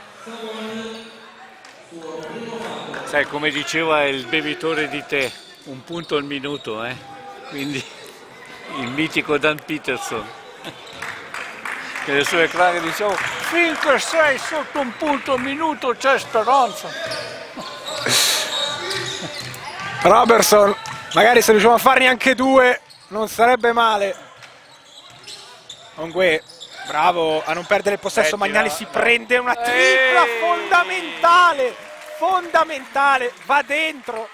S2: Sai, come diceva il bevitore di tè, un punto al minuto, quindi il mitico Dan Peterson, che le sue clave dicevano finché sei sotto un punto al minuto c'è speranza.
S1: Robertson, magari se riusciamo a farne anche 2 non sarebbe male. Ongwe, bravo a non perdere il possesso. Magnani si prende una tripla fondamentale, va dentro.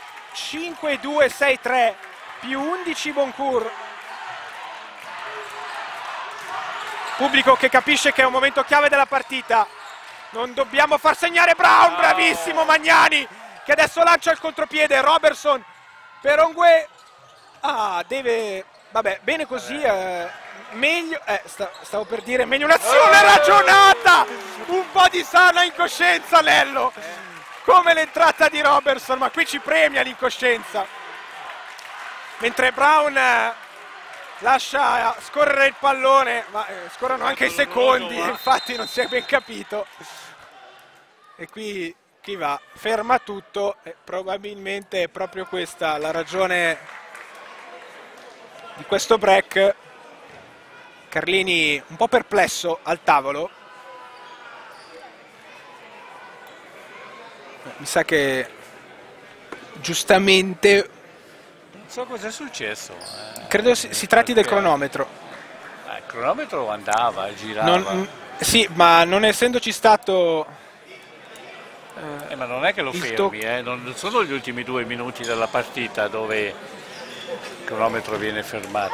S1: 5-2-6-3 più 11 Boncourt. Pubblico che capisce che è un momento chiave della partita. Non dobbiamo far segnare Brown, bravissimo Magnani, che adesso lancia il contropiede. Robertson per Ongwe. Deve... Vabbè, bene così, meglio... stavo per dire meglio un'azione ragionata! Un po' di sana incoscienza, Lello! Come l'entrata di Robertson, ma qui ci premia l'incoscienza. Mentre Brown lascia scorrere il pallone, ma scorrono anche i secondi, infatti non si è ben capito. E qui chi va? Ferma tutto, e probabilmente è proprio questa la ragione di questo break. Carlini un po' perplesso al tavolo. Mi sa che giustamente...
S2: Non so cosa è successo.
S1: Credo si tratti del cronometro.
S2: Il cronometro andava, girava.
S1: Sì, ma non essendoci stato...
S2: ma non è che lo fermi, non sono gli ultimi 2 minuti della partita dove il cronometro viene fermato.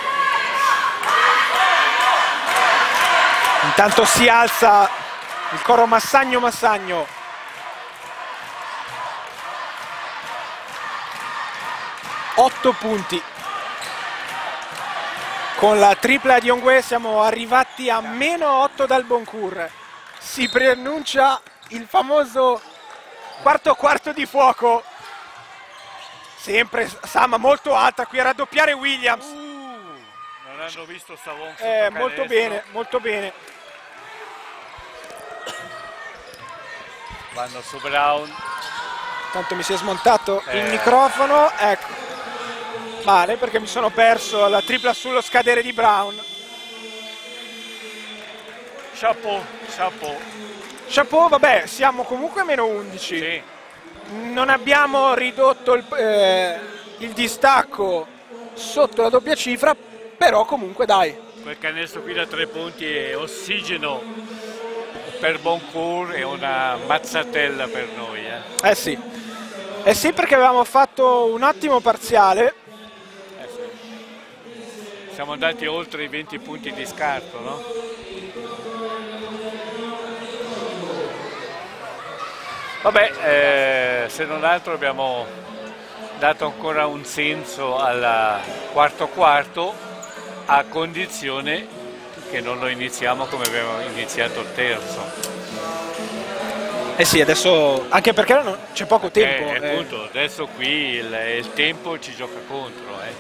S1: Intanto si alza il coro Massagno Massagno. Otto punti. Con la tripla di Ongwe siamo arrivati a -8 dal Boncourt. Si preannuncia il famoso quarto di fuoco. Sempre Sama molto alta qui a raddoppiare Williams.
S2: Non hanno visto Savon.
S1: Molto bene, molto bene.
S2: Vanno su Brown.
S1: Tanto mi si è smontato il microfono, ecco. Male perché mi sono perso la tripla sullo scadere di Brown. Chapeau, vabbè, siamo comunque a -11.
S2: Sì.
S1: Non abbiamo ridotto il distacco sotto la doppia cifra, però comunque dai.
S2: Quel canestro qui da 3 punti è ossigeno per Boncourt e una mazzatella per noi.
S1: Sì, perché avevamo fatto un ottimo parziale.
S2: Siamo andati oltre i 20 punti di scarto, no? Vabbè, se non altro abbiamo dato ancora un senso al quarto, a condizione che non lo iniziamo come abbiamo iniziato il terzo.
S1: Sì, adesso, anche perché c'è poco tempo.
S2: Appunto, adesso qui il tempo ci gioca contro.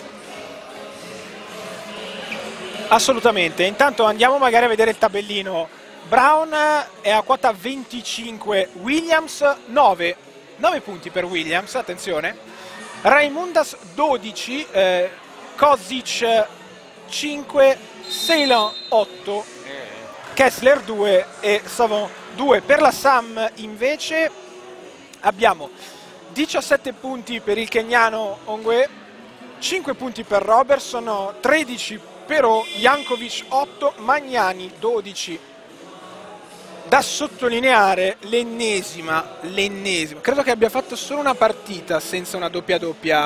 S1: Assolutamente. Intanto andiamo magari a vedere il tabellino. Brown è a quota 25, Williams 9 punti per Williams, attenzione. Raimundas 12, Kozic 5, Ceylon 8, Kessler 2 e Savon 2. Per la Sam invece abbiamo 17 punti per il keniano Ongwe, 5 punti per Robertson, 13 però Jankovic 8, Magnani 12. Da sottolineare l'ennesima, credo che abbia fatto solo una partita senza una doppia.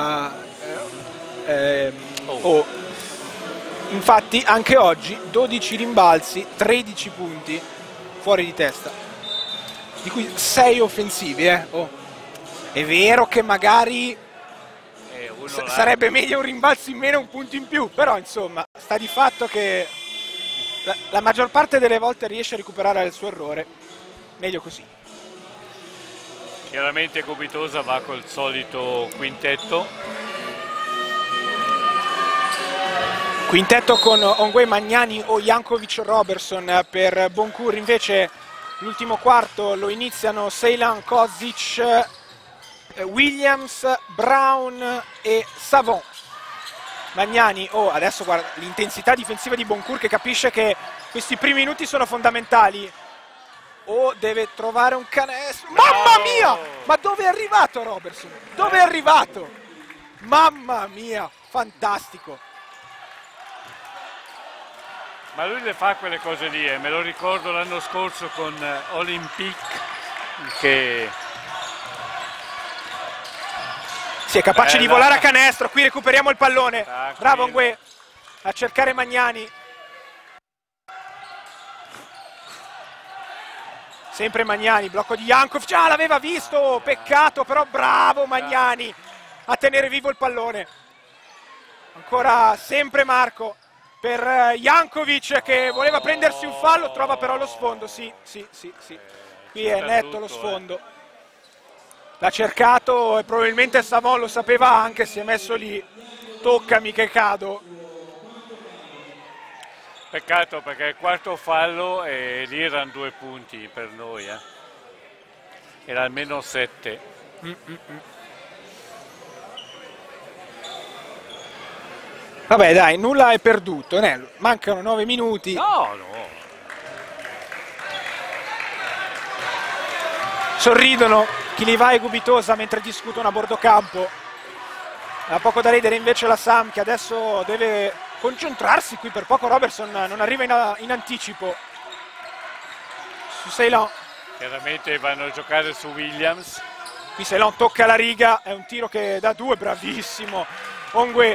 S1: Infatti anche oggi 12 rimbalzi, 13 punti fuori di testa, di cui 6 offensivi. È vero che magari sarebbe meglio un rimbalzo in meno e un punto in più, però insomma sta di fatto che la maggior parte delle volte riesce a recuperare il suo errore. Meglio così.
S2: Chiaramente Gubitosa va col solito quintetto
S1: con Ongwe, Magnani o Jankovic Robertson. Per Boncourt invece l'ultimo quarto lo iniziano Ceylon, Kozic, Williams, Brown e Savon. Magnani, adesso guarda l'intensità difensiva di Boncourt, che capisce che questi primi minuti sono fondamentali. Deve trovare un canestro. Mamma mia! Ma dove è arrivato Robertson? Dove è arrivato? Mamma mia, fantastico.
S2: Ma lui le fa quelle cose lì, me lo ricordo l'anno scorso con Olympique, che
S1: sì, è capace di volare a canestro. Qui recuperiamo il pallone. Bravo Ongwe a cercare Magnani. Sempre Magnani, blocco di Jankovic, l'aveva visto, peccato, però bravo Magnani a tenere vivo il pallone. Ancora sempre Marco per Jankovic che voleva prendersi un fallo, trova però lo sfondo, sì. Qui è netto lo sfondo. L'ha cercato e probabilmente Savon lo sapeva anche, si è messo lì, toccami che cado.
S2: Peccato perché il quarto fallo e lì erano 2 punti per noi, era almeno 7.
S1: Vabbè dai, nulla è perduto, mancano 9 minuti.
S2: No.
S1: Sorridono Chilivà e Gubitosa mentre discutono a bordo campo. Ha poco da ridere invece la Sam che adesso deve concentrarsi, qui per poco Robertson non arriva in anticipo su Ceylon.
S2: Chiaramente vanno a giocare su Williams.
S1: Qui Ceylon tocca la riga, è un tiro che da 2, bravissimo Ongwe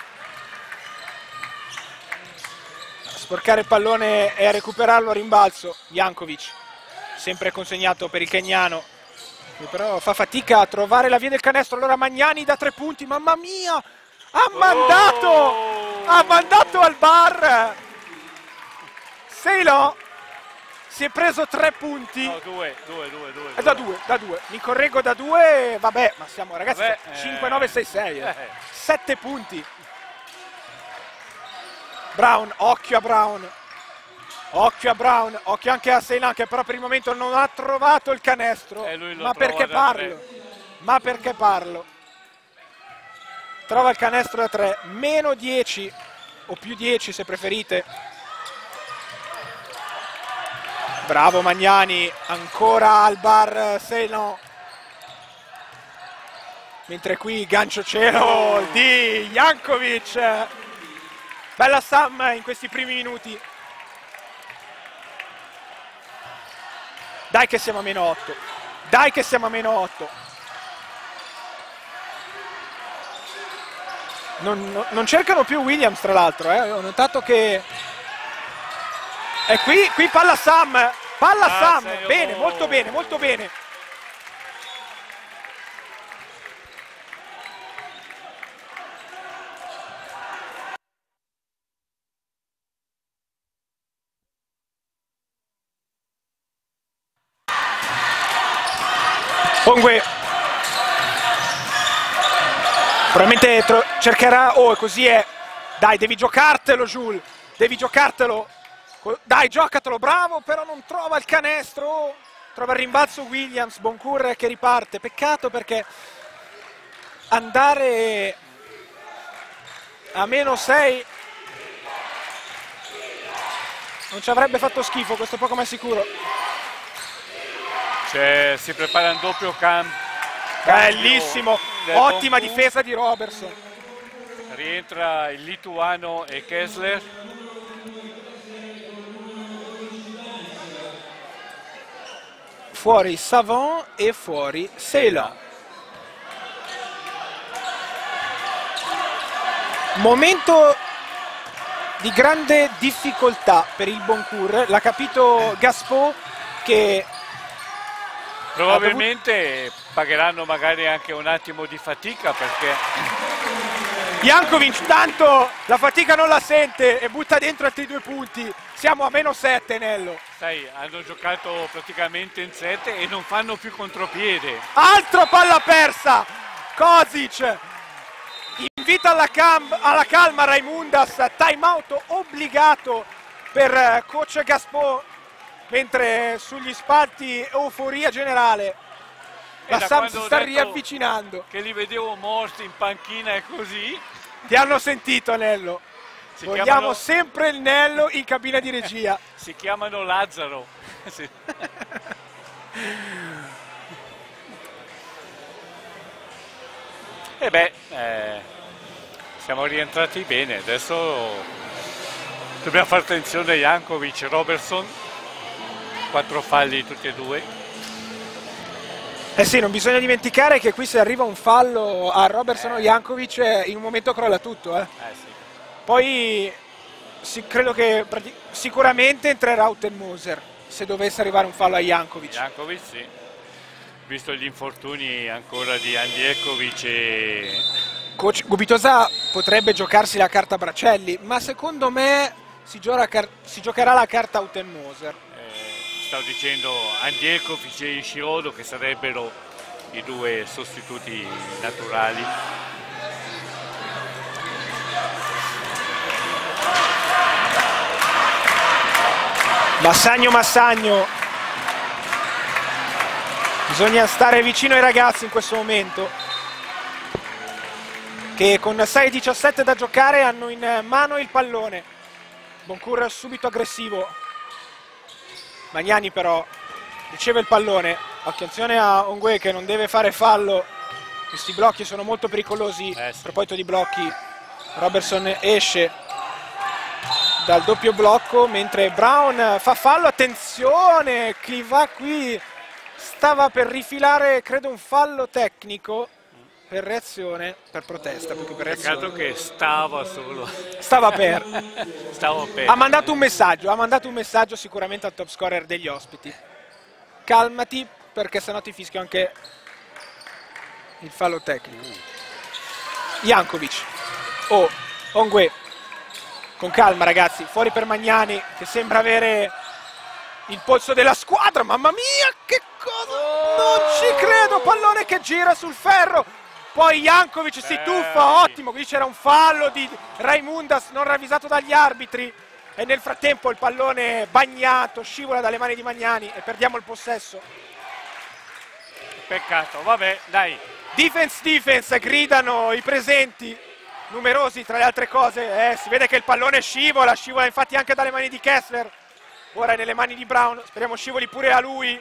S1: a sporcare il pallone e a recuperarlo a rimbalzo. Jankovic sempre consegnato per il keniano, che però fa fatica a trovare la via del canestro. Allora Magnani da 3 punti, mamma mia, ha mandato al bar. Ceylon si è preso 3 punti.
S2: No, 2.
S1: Da 2, mi correggo, da 2, vabbè, ma siamo ragazzi, 5, 9, 6, 6, 7 punti. Brown, occhio a Brown, occhio anche a Ceylon che però per il momento non ha trovato il canestro. Ma perché parlo? Trova il canestro da 3, meno 10 o più 10 se preferite. Bravo Magnani, ancora al bar Ceylon. Mentre qui gancio cielo di Jankovic. Bella Sam in questi primi minuti. Dai che siamo a meno 8. Non cercano più Williams tra l'altro, ho notato che è qui palla Sam, bene, molto bene. Ongwe probabilmente cercherà, e così è, dai devi giocartelo Jules, dai giocatelo, bravo, però non trova il canestro, trova il rimbalzo Williams, Boncour che riparte, peccato perché andare a meno 6 non ci avrebbe fatto schifo, questo è poco ma sicuro.
S2: Si prepara un doppio cambio.
S1: Bellissimo, ottima difesa di Robertson.
S2: Rientra il lituano e Kessler.
S1: Fuori Savon e fuori Ceylon. Momento di grande difficoltà per il Boncour, l'ha capito Gaspot che
S2: probabilmente pagheranno magari anche un attimo di fatica perché
S1: Jankovic tanto la fatica non la sente e butta dentro altri 2 punti. Siamo a meno 7 Nello.
S2: Sai, hanno giocato praticamente in 7 e non fanno più contropiede.
S1: Altro palla persa, Kozic invita alla calma Raimundas, time out obbligato per coach Gaspot, mentre sugli spalti euforia generale. La Sam si sta riavvicinando.
S2: Che li vedevo morti in panchina e così.
S1: Ti hanno sentito Nello? Vogliamo sempre il Nello in cabina di regia.
S2: Si chiamano Lazzaro. Sì. Siamo rientrati bene, adesso dobbiamo fare attenzione a Jankovic e Robertson, 4 falli tutti e 2.
S1: Eh sì, non bisogna dimenticare che qui se arriva un fallo a Robertson o Jankovic in un momento crolla tutto.
S2: Sì.
S1: Poi credo che sicuramente entrerà Rautenmoser. se dovesse arrivare un fallo a Jankovic.
S2: Jankovic, sì. Visto gli infortuni ancora di Andjejkovic e...
S1: Coach Gubitosa potrebbe giocarsi la carta Bracelli, ma secondo me si giocherà la carta Utenmoser.
S2: Stavo dicendo Andjejkovic e Ishirodo, che sarebbero i due sostituti naturali.
S1: Massagno, bisogna stare vicino ai ragazzi in questo momento, che con 6-17 da giocare hanno in mano il pallone. Boncur subito aggressivo, Magnani però riceve il pallone, attenzione a Ongwe che non deve fare fallo, questi blocchi sono molto pericolosi. A proposito di blocchi, Robertson esce dal doppio blocco mentre Brown fa fallo, attenzione, Cliva qui stava per rifilare credo un fallo tecnico per reazione, per protesta più che per reazione.
S2: Peccato che stava
S1: per. Ha mandato un messaggio sicuramente al top scorer degli ospiti: calmati perché sennò ti fischio anche il fallo tecnico. Jankovic, Ongwe, con calma ragazzi, fuori per Magnani che sembra avere il polso della squadra. Mamma mia, che cosa! Non ci credo, pallone che gira sul ferro. Poi Jankovic si tuffa, ottimo, qui c'era un fallo di Raimundas non ravvisato dagli arbitri e nel frattempo il pallone bagnato scivola dalle mani di Magnani e perdiamo il possesso.
S2: Peccato, vabbè, dai.
S1: Defense, gridano i presenti, numerosi tra le altre cose. Si vede che il pallone scivola infatti anche dalle mani di Kessler. Ora è nelle mani di Brown, speriamo scivoli pure a lui.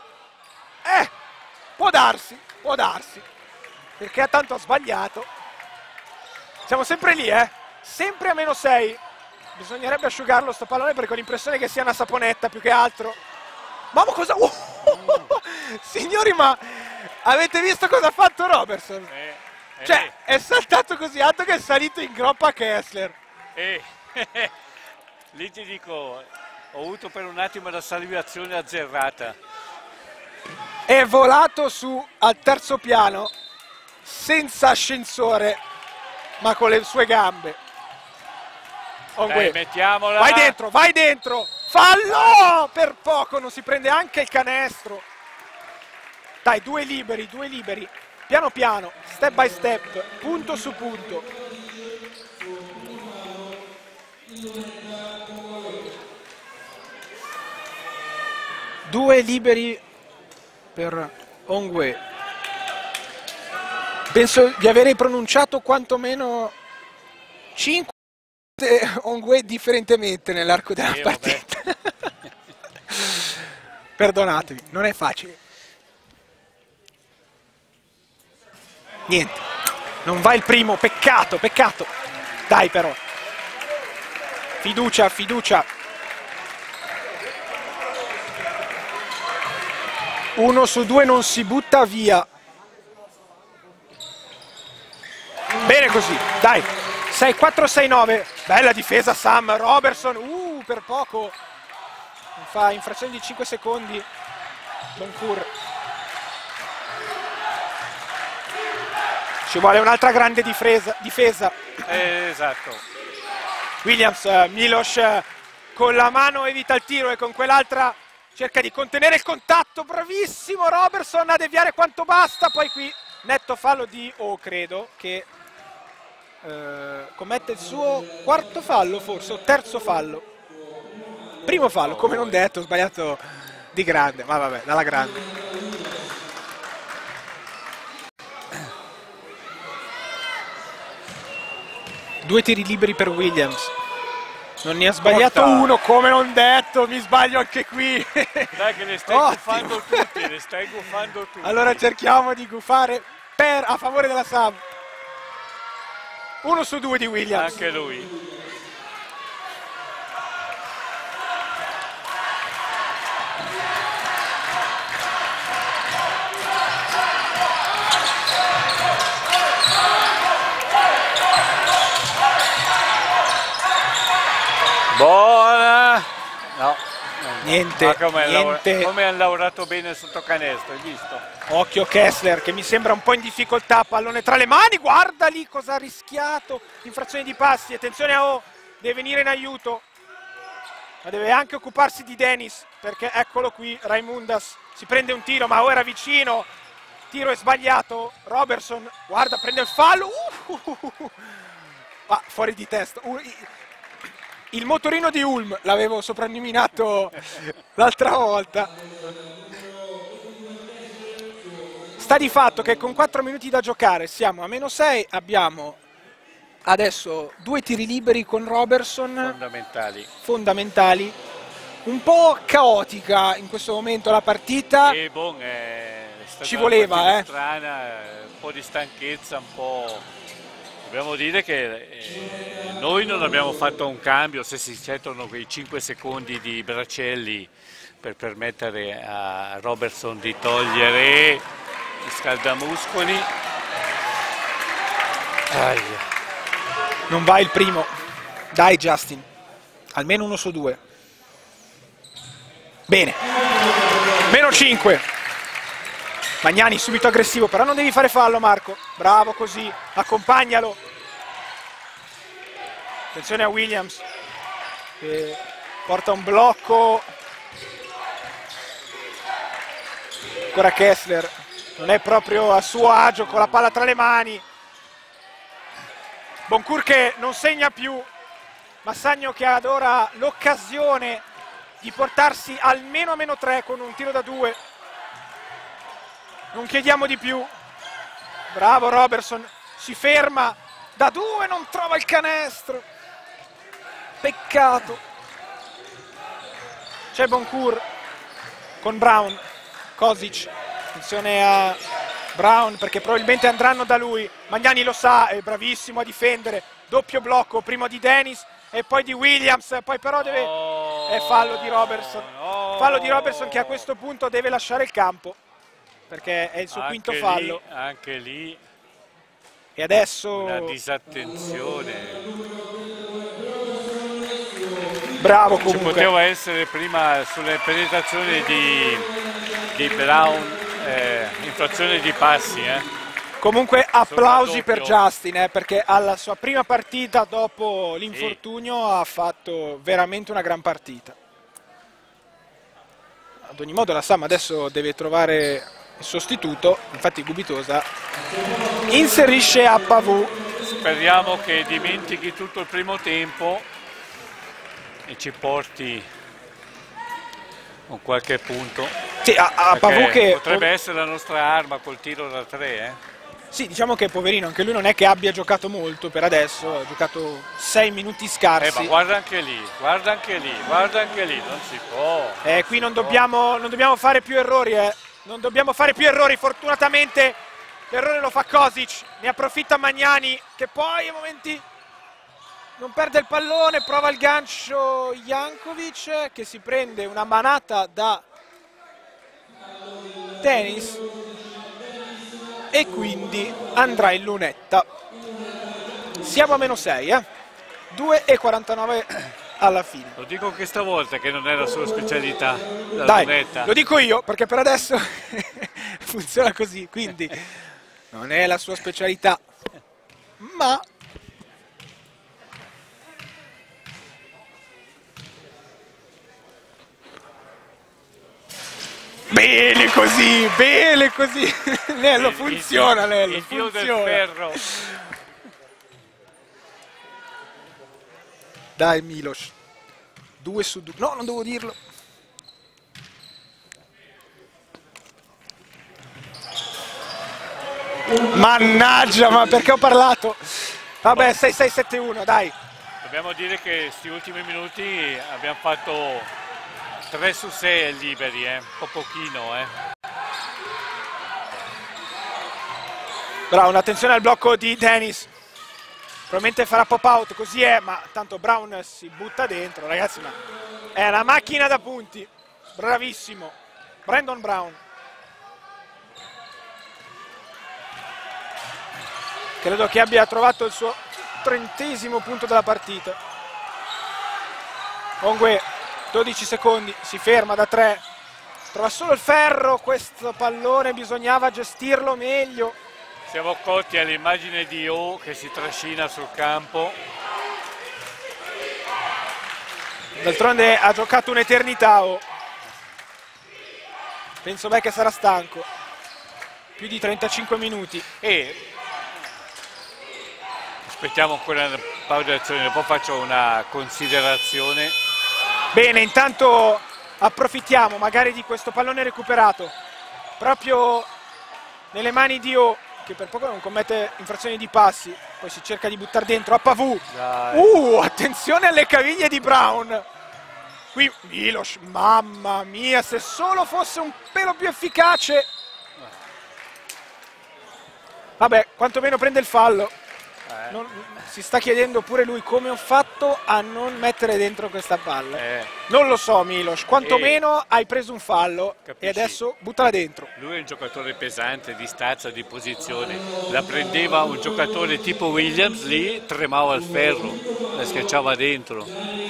S1: Può darsi, perché tanto ha sbagliato. Siamo sempre lì, sempre a -6. Bisognerebbe asciugarlo sto pallone perché ho l'impressione che sia una saponetta più che altro. Mamma cosa... Signori, ma avete visto cosa ha fatto Robertson? Cioè, è saltato così alto che è salito in groppa a Kessler.
S2: Lì ti dico, ho avuto per un attimo la salivazione azzerrata.
S1: È volato su al terzo piano, senza ascensore, ma con le sue gambe.
S2: Dai, mettiamola.
S1: Vai dentro, fallo! Per poco non si prende anche il canestro. Dai, due liberi, piano piano, step by step, punto su punto. Due liberi per Ongwe. Penso di aver pronunciato quantomeno 5 Ongwe differentemente nell'arco della partita. Perdonatevi, non è facile. Niente, non va il primo, peccato. Dai però, fiducia. 1 su 2 non si butta via. Bene così, dai. 6-4-6-9. Bella difesa Sam. Robertson, per poco. Fa infrazione di 5 secondi. Boncur. Ci vuole un'altra grande difesa.
S2: Esatto.
S1: Williams, Milos con la mano evita il tiro e con quell'altra cerca di contenere il contatto. Bravissimo Robertson a deviare quanto basta. Poi qui netto fallo di credo che commette il suo quarto fallo forse, o terzo fallo. Primo fallo, come non detto, ho sbagliato di grande, ma vabbè, dalla grande. Due tiri liberi per Williams. Non ne ha sbagliato uno, come non detto, mi sbaglio anche qui.
S2: Dai che le stai gufando tutti,
S1: Allora cerchiamo di gufare a favore della Sam. 1 su 2 di Williams.
S2: Anche lui. Buona! No, non
S1: Niente, niente.
S2: Come hanno lavorato bene sotto canestro, hai visto?
S1: Occhio Kessler che mi sembra un po' in difficoltà, pallone tra le mani, guarda lì cosa ha rischiato, infrazione di passi, attenzione a O, deve venire in aiuto, ma deve anche occuparsi di Dennis, perché eccolo qui, Raimundas si prende un tiro, ma O era vicino, tiro è sbagliato, Robertson, guarda, prende il fallo, ah, fuori di testa, il motorino di Ulm l'avevo soprannominato l'altra volta. Sta di fatto che con 4 minuti da giocare siamo a -6, abbiamo adesso 2 tiri liberi con Robertson. Fondamentali. Un po' caotica in questo momento la partita.
S2: E bon, è stata
S1: ci voleva,
S2: strana, un po' di stanchezza, un po'... Dobbiamo dire che noi non abbiamo fatto un cambio, se si accettano quei 5 secondi di Bracelli per permettere a Robertson di togliere i scaldamuscoli.
S1: Non va il primo. Dai Justin, almeno 1 su 2. Bene, -5. Magnani subito aggressivo, però non devi fare fallo Marco, bravo così, accompagnalo. Attenzione a Williams, che porta un blocco. Ancora Kessler, non è proprio a suo agio con la palla tra le mani. Boncourt che non segna più, Massagno che ha ora l'occasione di portarsi almeno a -3 con un tiro da 2. Non chiediamo di più. Bravo Robertson, si ferma da 2, non trova il canestro. Peccato. C'è Boncourt con Brown, Kosic. Attenzione a Brown perché probabilmente andranno da lui. Magnani lo sa, è bravissimo a difendere. Doppio blocco, primo di Dennis e poi di Williams. Poi però deve... È fallo di Robertson. Fallo di Robertson che a questo punto deve lasciare il campo, perché è il suo quinto fallo.
S2: Anche lì
S1: e adesso
S2: una disattenzione.
S1: Bravo comunque.
S2: Ci poteva essere prima sulle penetrazioni di Brown, infrazione di passi.
S1: Comunque applausi per Justin, perché alla sua prima partita dopo l'infortunio ha fatto veramente una gran partita. Ad ogni modo la Sam adesso deve trovare il sostituto, infatti Gubitosa inserisce a Pavù.
S2: Speriamo che dimentichi tutto il primo tempo e ci porti con qualche punto.
S1: Sì, a Pavù che
S2: potrebbe essere la nostra arma col tiro da 3.
S1: Sì, diciamo che poverino, anche lui non è che abbia giocato molto per adesso, ha giocato 6 minuti scarsi.
S2: Ma guarda anche lì, guarda anche lì, guarda anche lì, non si può.
S1: Qui non dobbiamo fare più errori, non dobbiamo fare più errori, fortunatamente l'errore lo fa Kosic, ne approfitta Magnani che poi a momenti non perde il pallone, prova il gancio Jankovic che si prende una manata da Dennis e quindi andrà in lunetta. Siamo a -6, 2:49 alla fine.
S2: Lo dico che stavolta che non è la sua specialità, la
S1: Dai,
S2: lunetta.
S1: lo dico io perché per adesso funziona così, quindi non è la sua specialità, ma bene così, Nello funziona, Nello,
S2: il filo del
S1: funziona.
S2: ferro.
S1: Dai Milos, 2 su 2, no non devo dirlo. Mannaggia, ma perché ho parlato? Vabbè, 6-6-7-1, dai.
S2: Dobbiamo dire che questi ultimi minuti abbiamo fatto 3 su 6 liberi, un po' pochino.
S1: Brown, attenzione al blocco di Dennis. Probabilmente farà pop out, così è, ma tanto Brown si butta dentro, ragazzi, ma è una macchina da punti. Bravissimo. Brandon Brown. Credo che abbia trovato il suo 30° punto della partita. Ongue 12 secondi, si ferma da 3, trova solo il ferro, questo pallone bisognava gestirlo meglio.
S2: Siamo accorti all'immagine di O che si trascina sul campo.
S1: D'altronde ha giocato un'eternità O. Penso che sarà stanco. Più di 35 minuti.
S2: E aspettiamo ancora una pausa d'azione, dopo faccio una considerazione.
S1: Bene, intanto approfittiamo magari di questo pallone recuperato proprio nelle mani di O, che per poco non commette infrazioni di passi, poi si cerca di buttare dentro a Pavù. Attenzione alle caviglie di Brown. Qui Miloš, mamma mia, se solo fosse un pelo più efficace. Vabbè, quantomeno prende il fallo. Si sta chiedendo pure lui come ho fatto a non mettere dentro questa palla. Non lo so Miloš, quantomeno hai preso un fallo. Capisci? E adesso buttala dentro.
S2: Lui è un giocatore pesante, di stazza, di posizione. La prendeva un giocatore tipo Williams, lì tremava il ferro, la schiacciava dentro.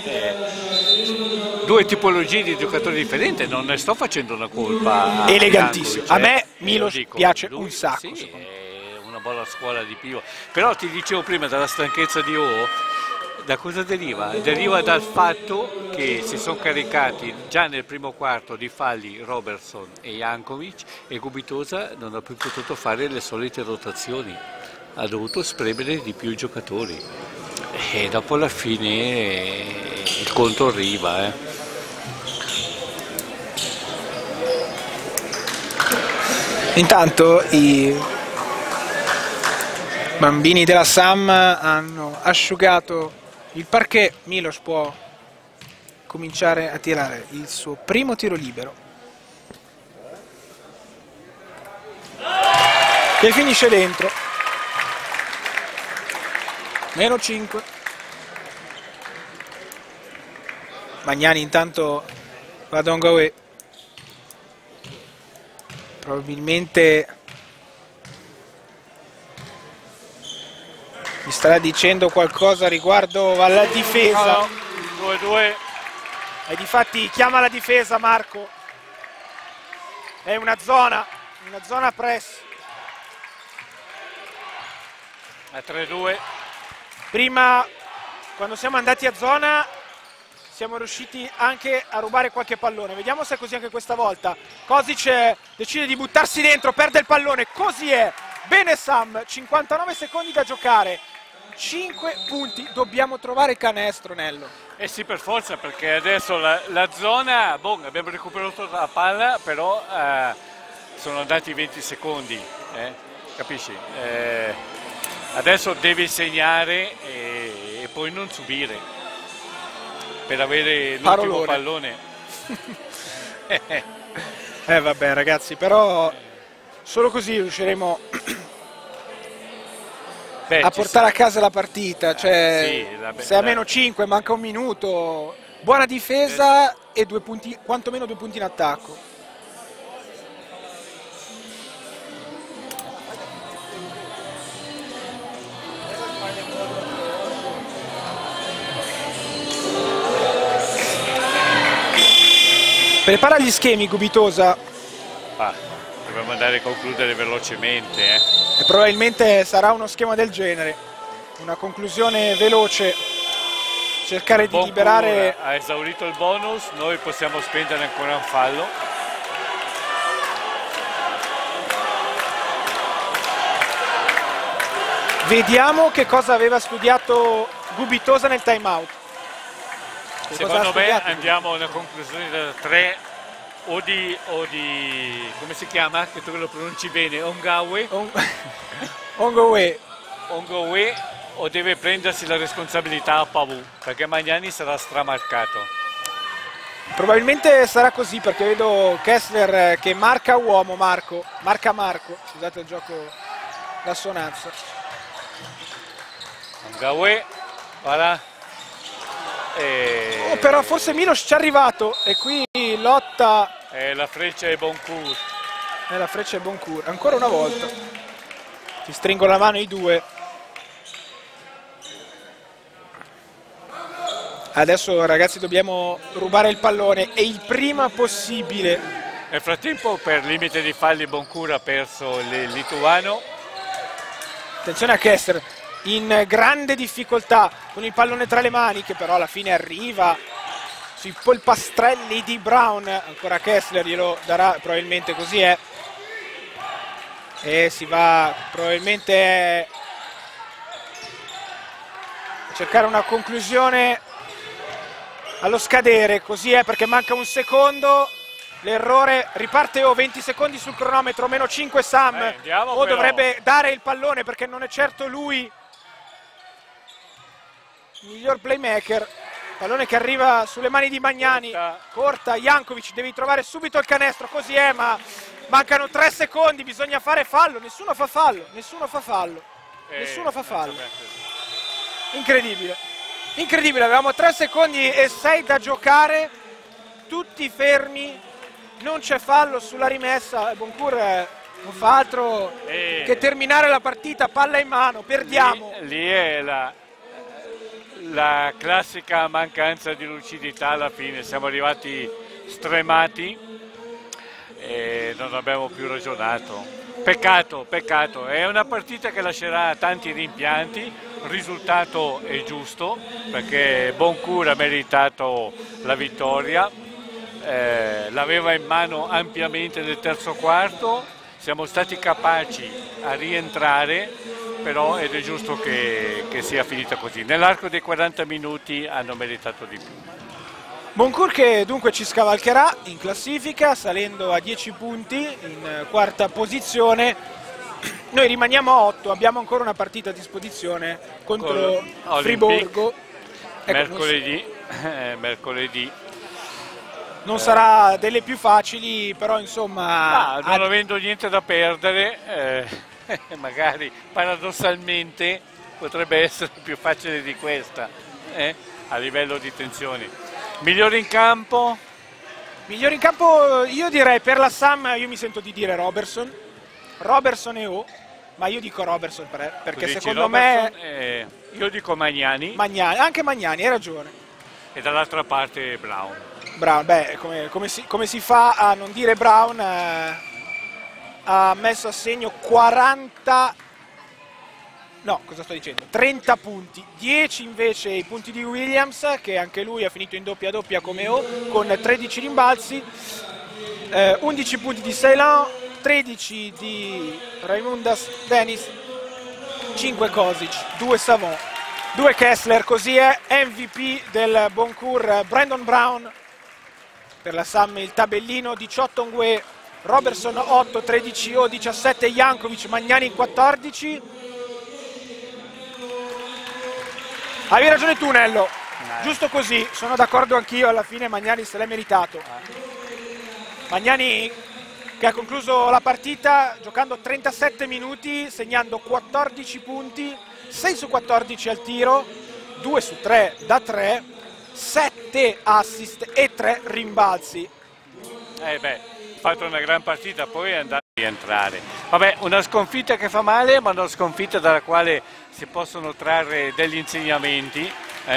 S2: Due tipologie di giocatori differenti, non ne sto facendo una colpa.
S1: Elegantissimo. A me Miloš piace un sacco.
S2: Sì, una buona scuola di pivot. Però ti dicevo prima della stanchezza di O, da cosa deriva? Deriva dal fatto che si sono caricati già nel primo quarto di falli Robertson e Jankovic e Gubitoza non ha più potuto fare le solite rotazioni, ha dovuto spremere di più i giocatori e dopo alla fine il conto arriva.
S1: Intanto i bambini della Sam hanno asciugato il parquet. Miloš può cominciare a tirare il suo primo tiro libero, che finisce dentro. Meno 5. Magnani intanto va ad Ongawe. Probabilmente mi starà dicendo qualcosa riguardo alla difesa.
S2: 2-2.
S1: E difatti chiama la difesa Marco. È una zona press.
S2: A 3-2.
S1: Prima, quando siamo andati a zona, siamo riusciti anche a rubare qualche pallone. Vediamo se è così anche questa volta. Kosic decide di buttarsi dentro, perde il pallone. Così è. Bene Sam, 59 secondi da giocare. 5 punti, dobbiamo trovare canestro, Nello.
S2: Eh sì, per forza, perché adesso la zona, abbiamo recuperato la palla, però sono andati 20 secondi, capisci? Adesso devi segnare e poi non subire per avere l'ultimo pallone.
S1: Vabbè ragazzi, però solo così riusciremo a portare a casa la partita. Cioè, se a meno 5 manca un minuto, buona difesa e 2 punti, quantomeno 2 punti in attacco. Prepara gli schemi Gubitoza.
S2: Dobbiamo andare a concludere velocemente.
S1: E probabilmente sarà uno schema del genere, una conclusione veloce, cercare di liberare.
S2: Ha esaurito il bonus, noi possiamo spendere ancora un fallo.
S1: Vediamo che cosa aveva studiato Gubitoza nel time out.
S2: Secondo me andiamo a una conclusione da 3 o di come si chiama? Che tu lo pronunci bene, Ongawe. Ongawe, o deve prendersi la responsabilità a Pavù, perché Magnani sarà stramarcato.
S1: Probabilmente sarà così, perché vedo Kessler che marca uomo, marca Marco, scusate il gioco d'assonanza.
S2: Ongawe, voilà.
S1: Però forse Miloš ci è arrivato e qui lotta.
S2: La freccia è Boncourt.
S1: La freccia è Boncourt, ancora una volta. Si stringono la mano i due. Adesso ragazzi dobbiamo rubare il pallone e il prima possibile.
S2: Nel frattempo per limite di falli Boncour ha perso il lituano.
S1: Attenzione a Kessler in grande difficoltà con il pallone tra le mani, che però alla fine arriva sui polpastrelli di Brown. Ancora Kessler, glielo darà probabilmente, così è, e si va probabilmente a cercare una conclusione allo scadere, così è, perché manca un secondo. L'errore, riparte 20 secondi sul cronometro, meno 5 Sam. Dovrebbe dare il pallone perché non è certo lui il miglior playmaker. Pallone che arriva sulle mani di Magnani, corta, Jankovic, devi trovare subito il canestro, così è, ma mancano 3 secondi, bisogna fare fallo, nessuno fa fallo. Incredibile, avevamo 3 secondi e 6 da giocare, tutti fermi, non c'è fallo sulla rimessa. Boncour non fa altro che terminare la partita, palla in mano, perdiamo.
S2: Lì è la classica mancanza di lucidità alla fine, siamo arrivati stremati e non abbiamo più ragionato. Peccato, è una partita che lascerà tanti rimpianti. Il risultato è giusto perché Boncour ha meritato la vittoria, l'aveva in mano ampiamente nel terzo quarto, siamo stati capaci a rientrare, però ed è giusto che sia finita così. Nell'arco dei 40 minuti hanno meritato di più.
S1: Boncour che dunque ci scavalcherà in classifica, salendo a 10 punti in quarta posizione. Noi rimaniamo a 8, abbiamo ancora una partita a disposizione contro Friburgo.
S2: Mercoledì.
S1: Non sarà delle più facili, però insomma...
S2: non avendo niente da perdere, magari paradossalmente potrebbe essere più facile di questa, a livello di tensioni. Migliore in campo?
S1: Migliore in campo io direi per la Sam, io mi sento di dire Robertson e O, ma io dico Robertson perché secondo me...
S2: io dico Magnani.
S1: Anche Magnani, hai ragione.
S2: E dall'altra parte Brown.
S1: Beh, come si fa a non dire Brown? Ha messo a segno 30 punti, 10 invece i punti di Williams, che anche lui ha finito in doppia come O, con 13 rimbalzi, 11 punti di Ceylan, 13 di Raimundas Dennis, 5 Kosic, 2 Savon, 2 Kessler, così è. MVP del Boncour Brandon Brown. Per la Sam il tabellino: 18 Ngue, Robertson 8, 13 O, 17 Jankovic, Magnani 14. Avevi ragione tu Nello, giusto così, sono d'accordo anch'io, alla fine Magnani se l'è meritato. Magnani che ha concluso la partita giocando 37 minuti, segnando 14 punti, 6 su 14 al tiro, 2 su 3 da 3, 7 assist e 3 rimbalzi.
S2: Ha fatto una gran partita, poi è andato a rientrare. Vabbè, una sconfitta che fa male, ma una sconfitta dalla quale si possono trarre degli insegnamenti.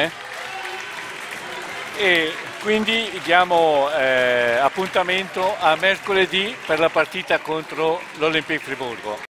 S2: E quindi diamo appuntamento a mercoledì per la partita contro l'Olympique Friburgo.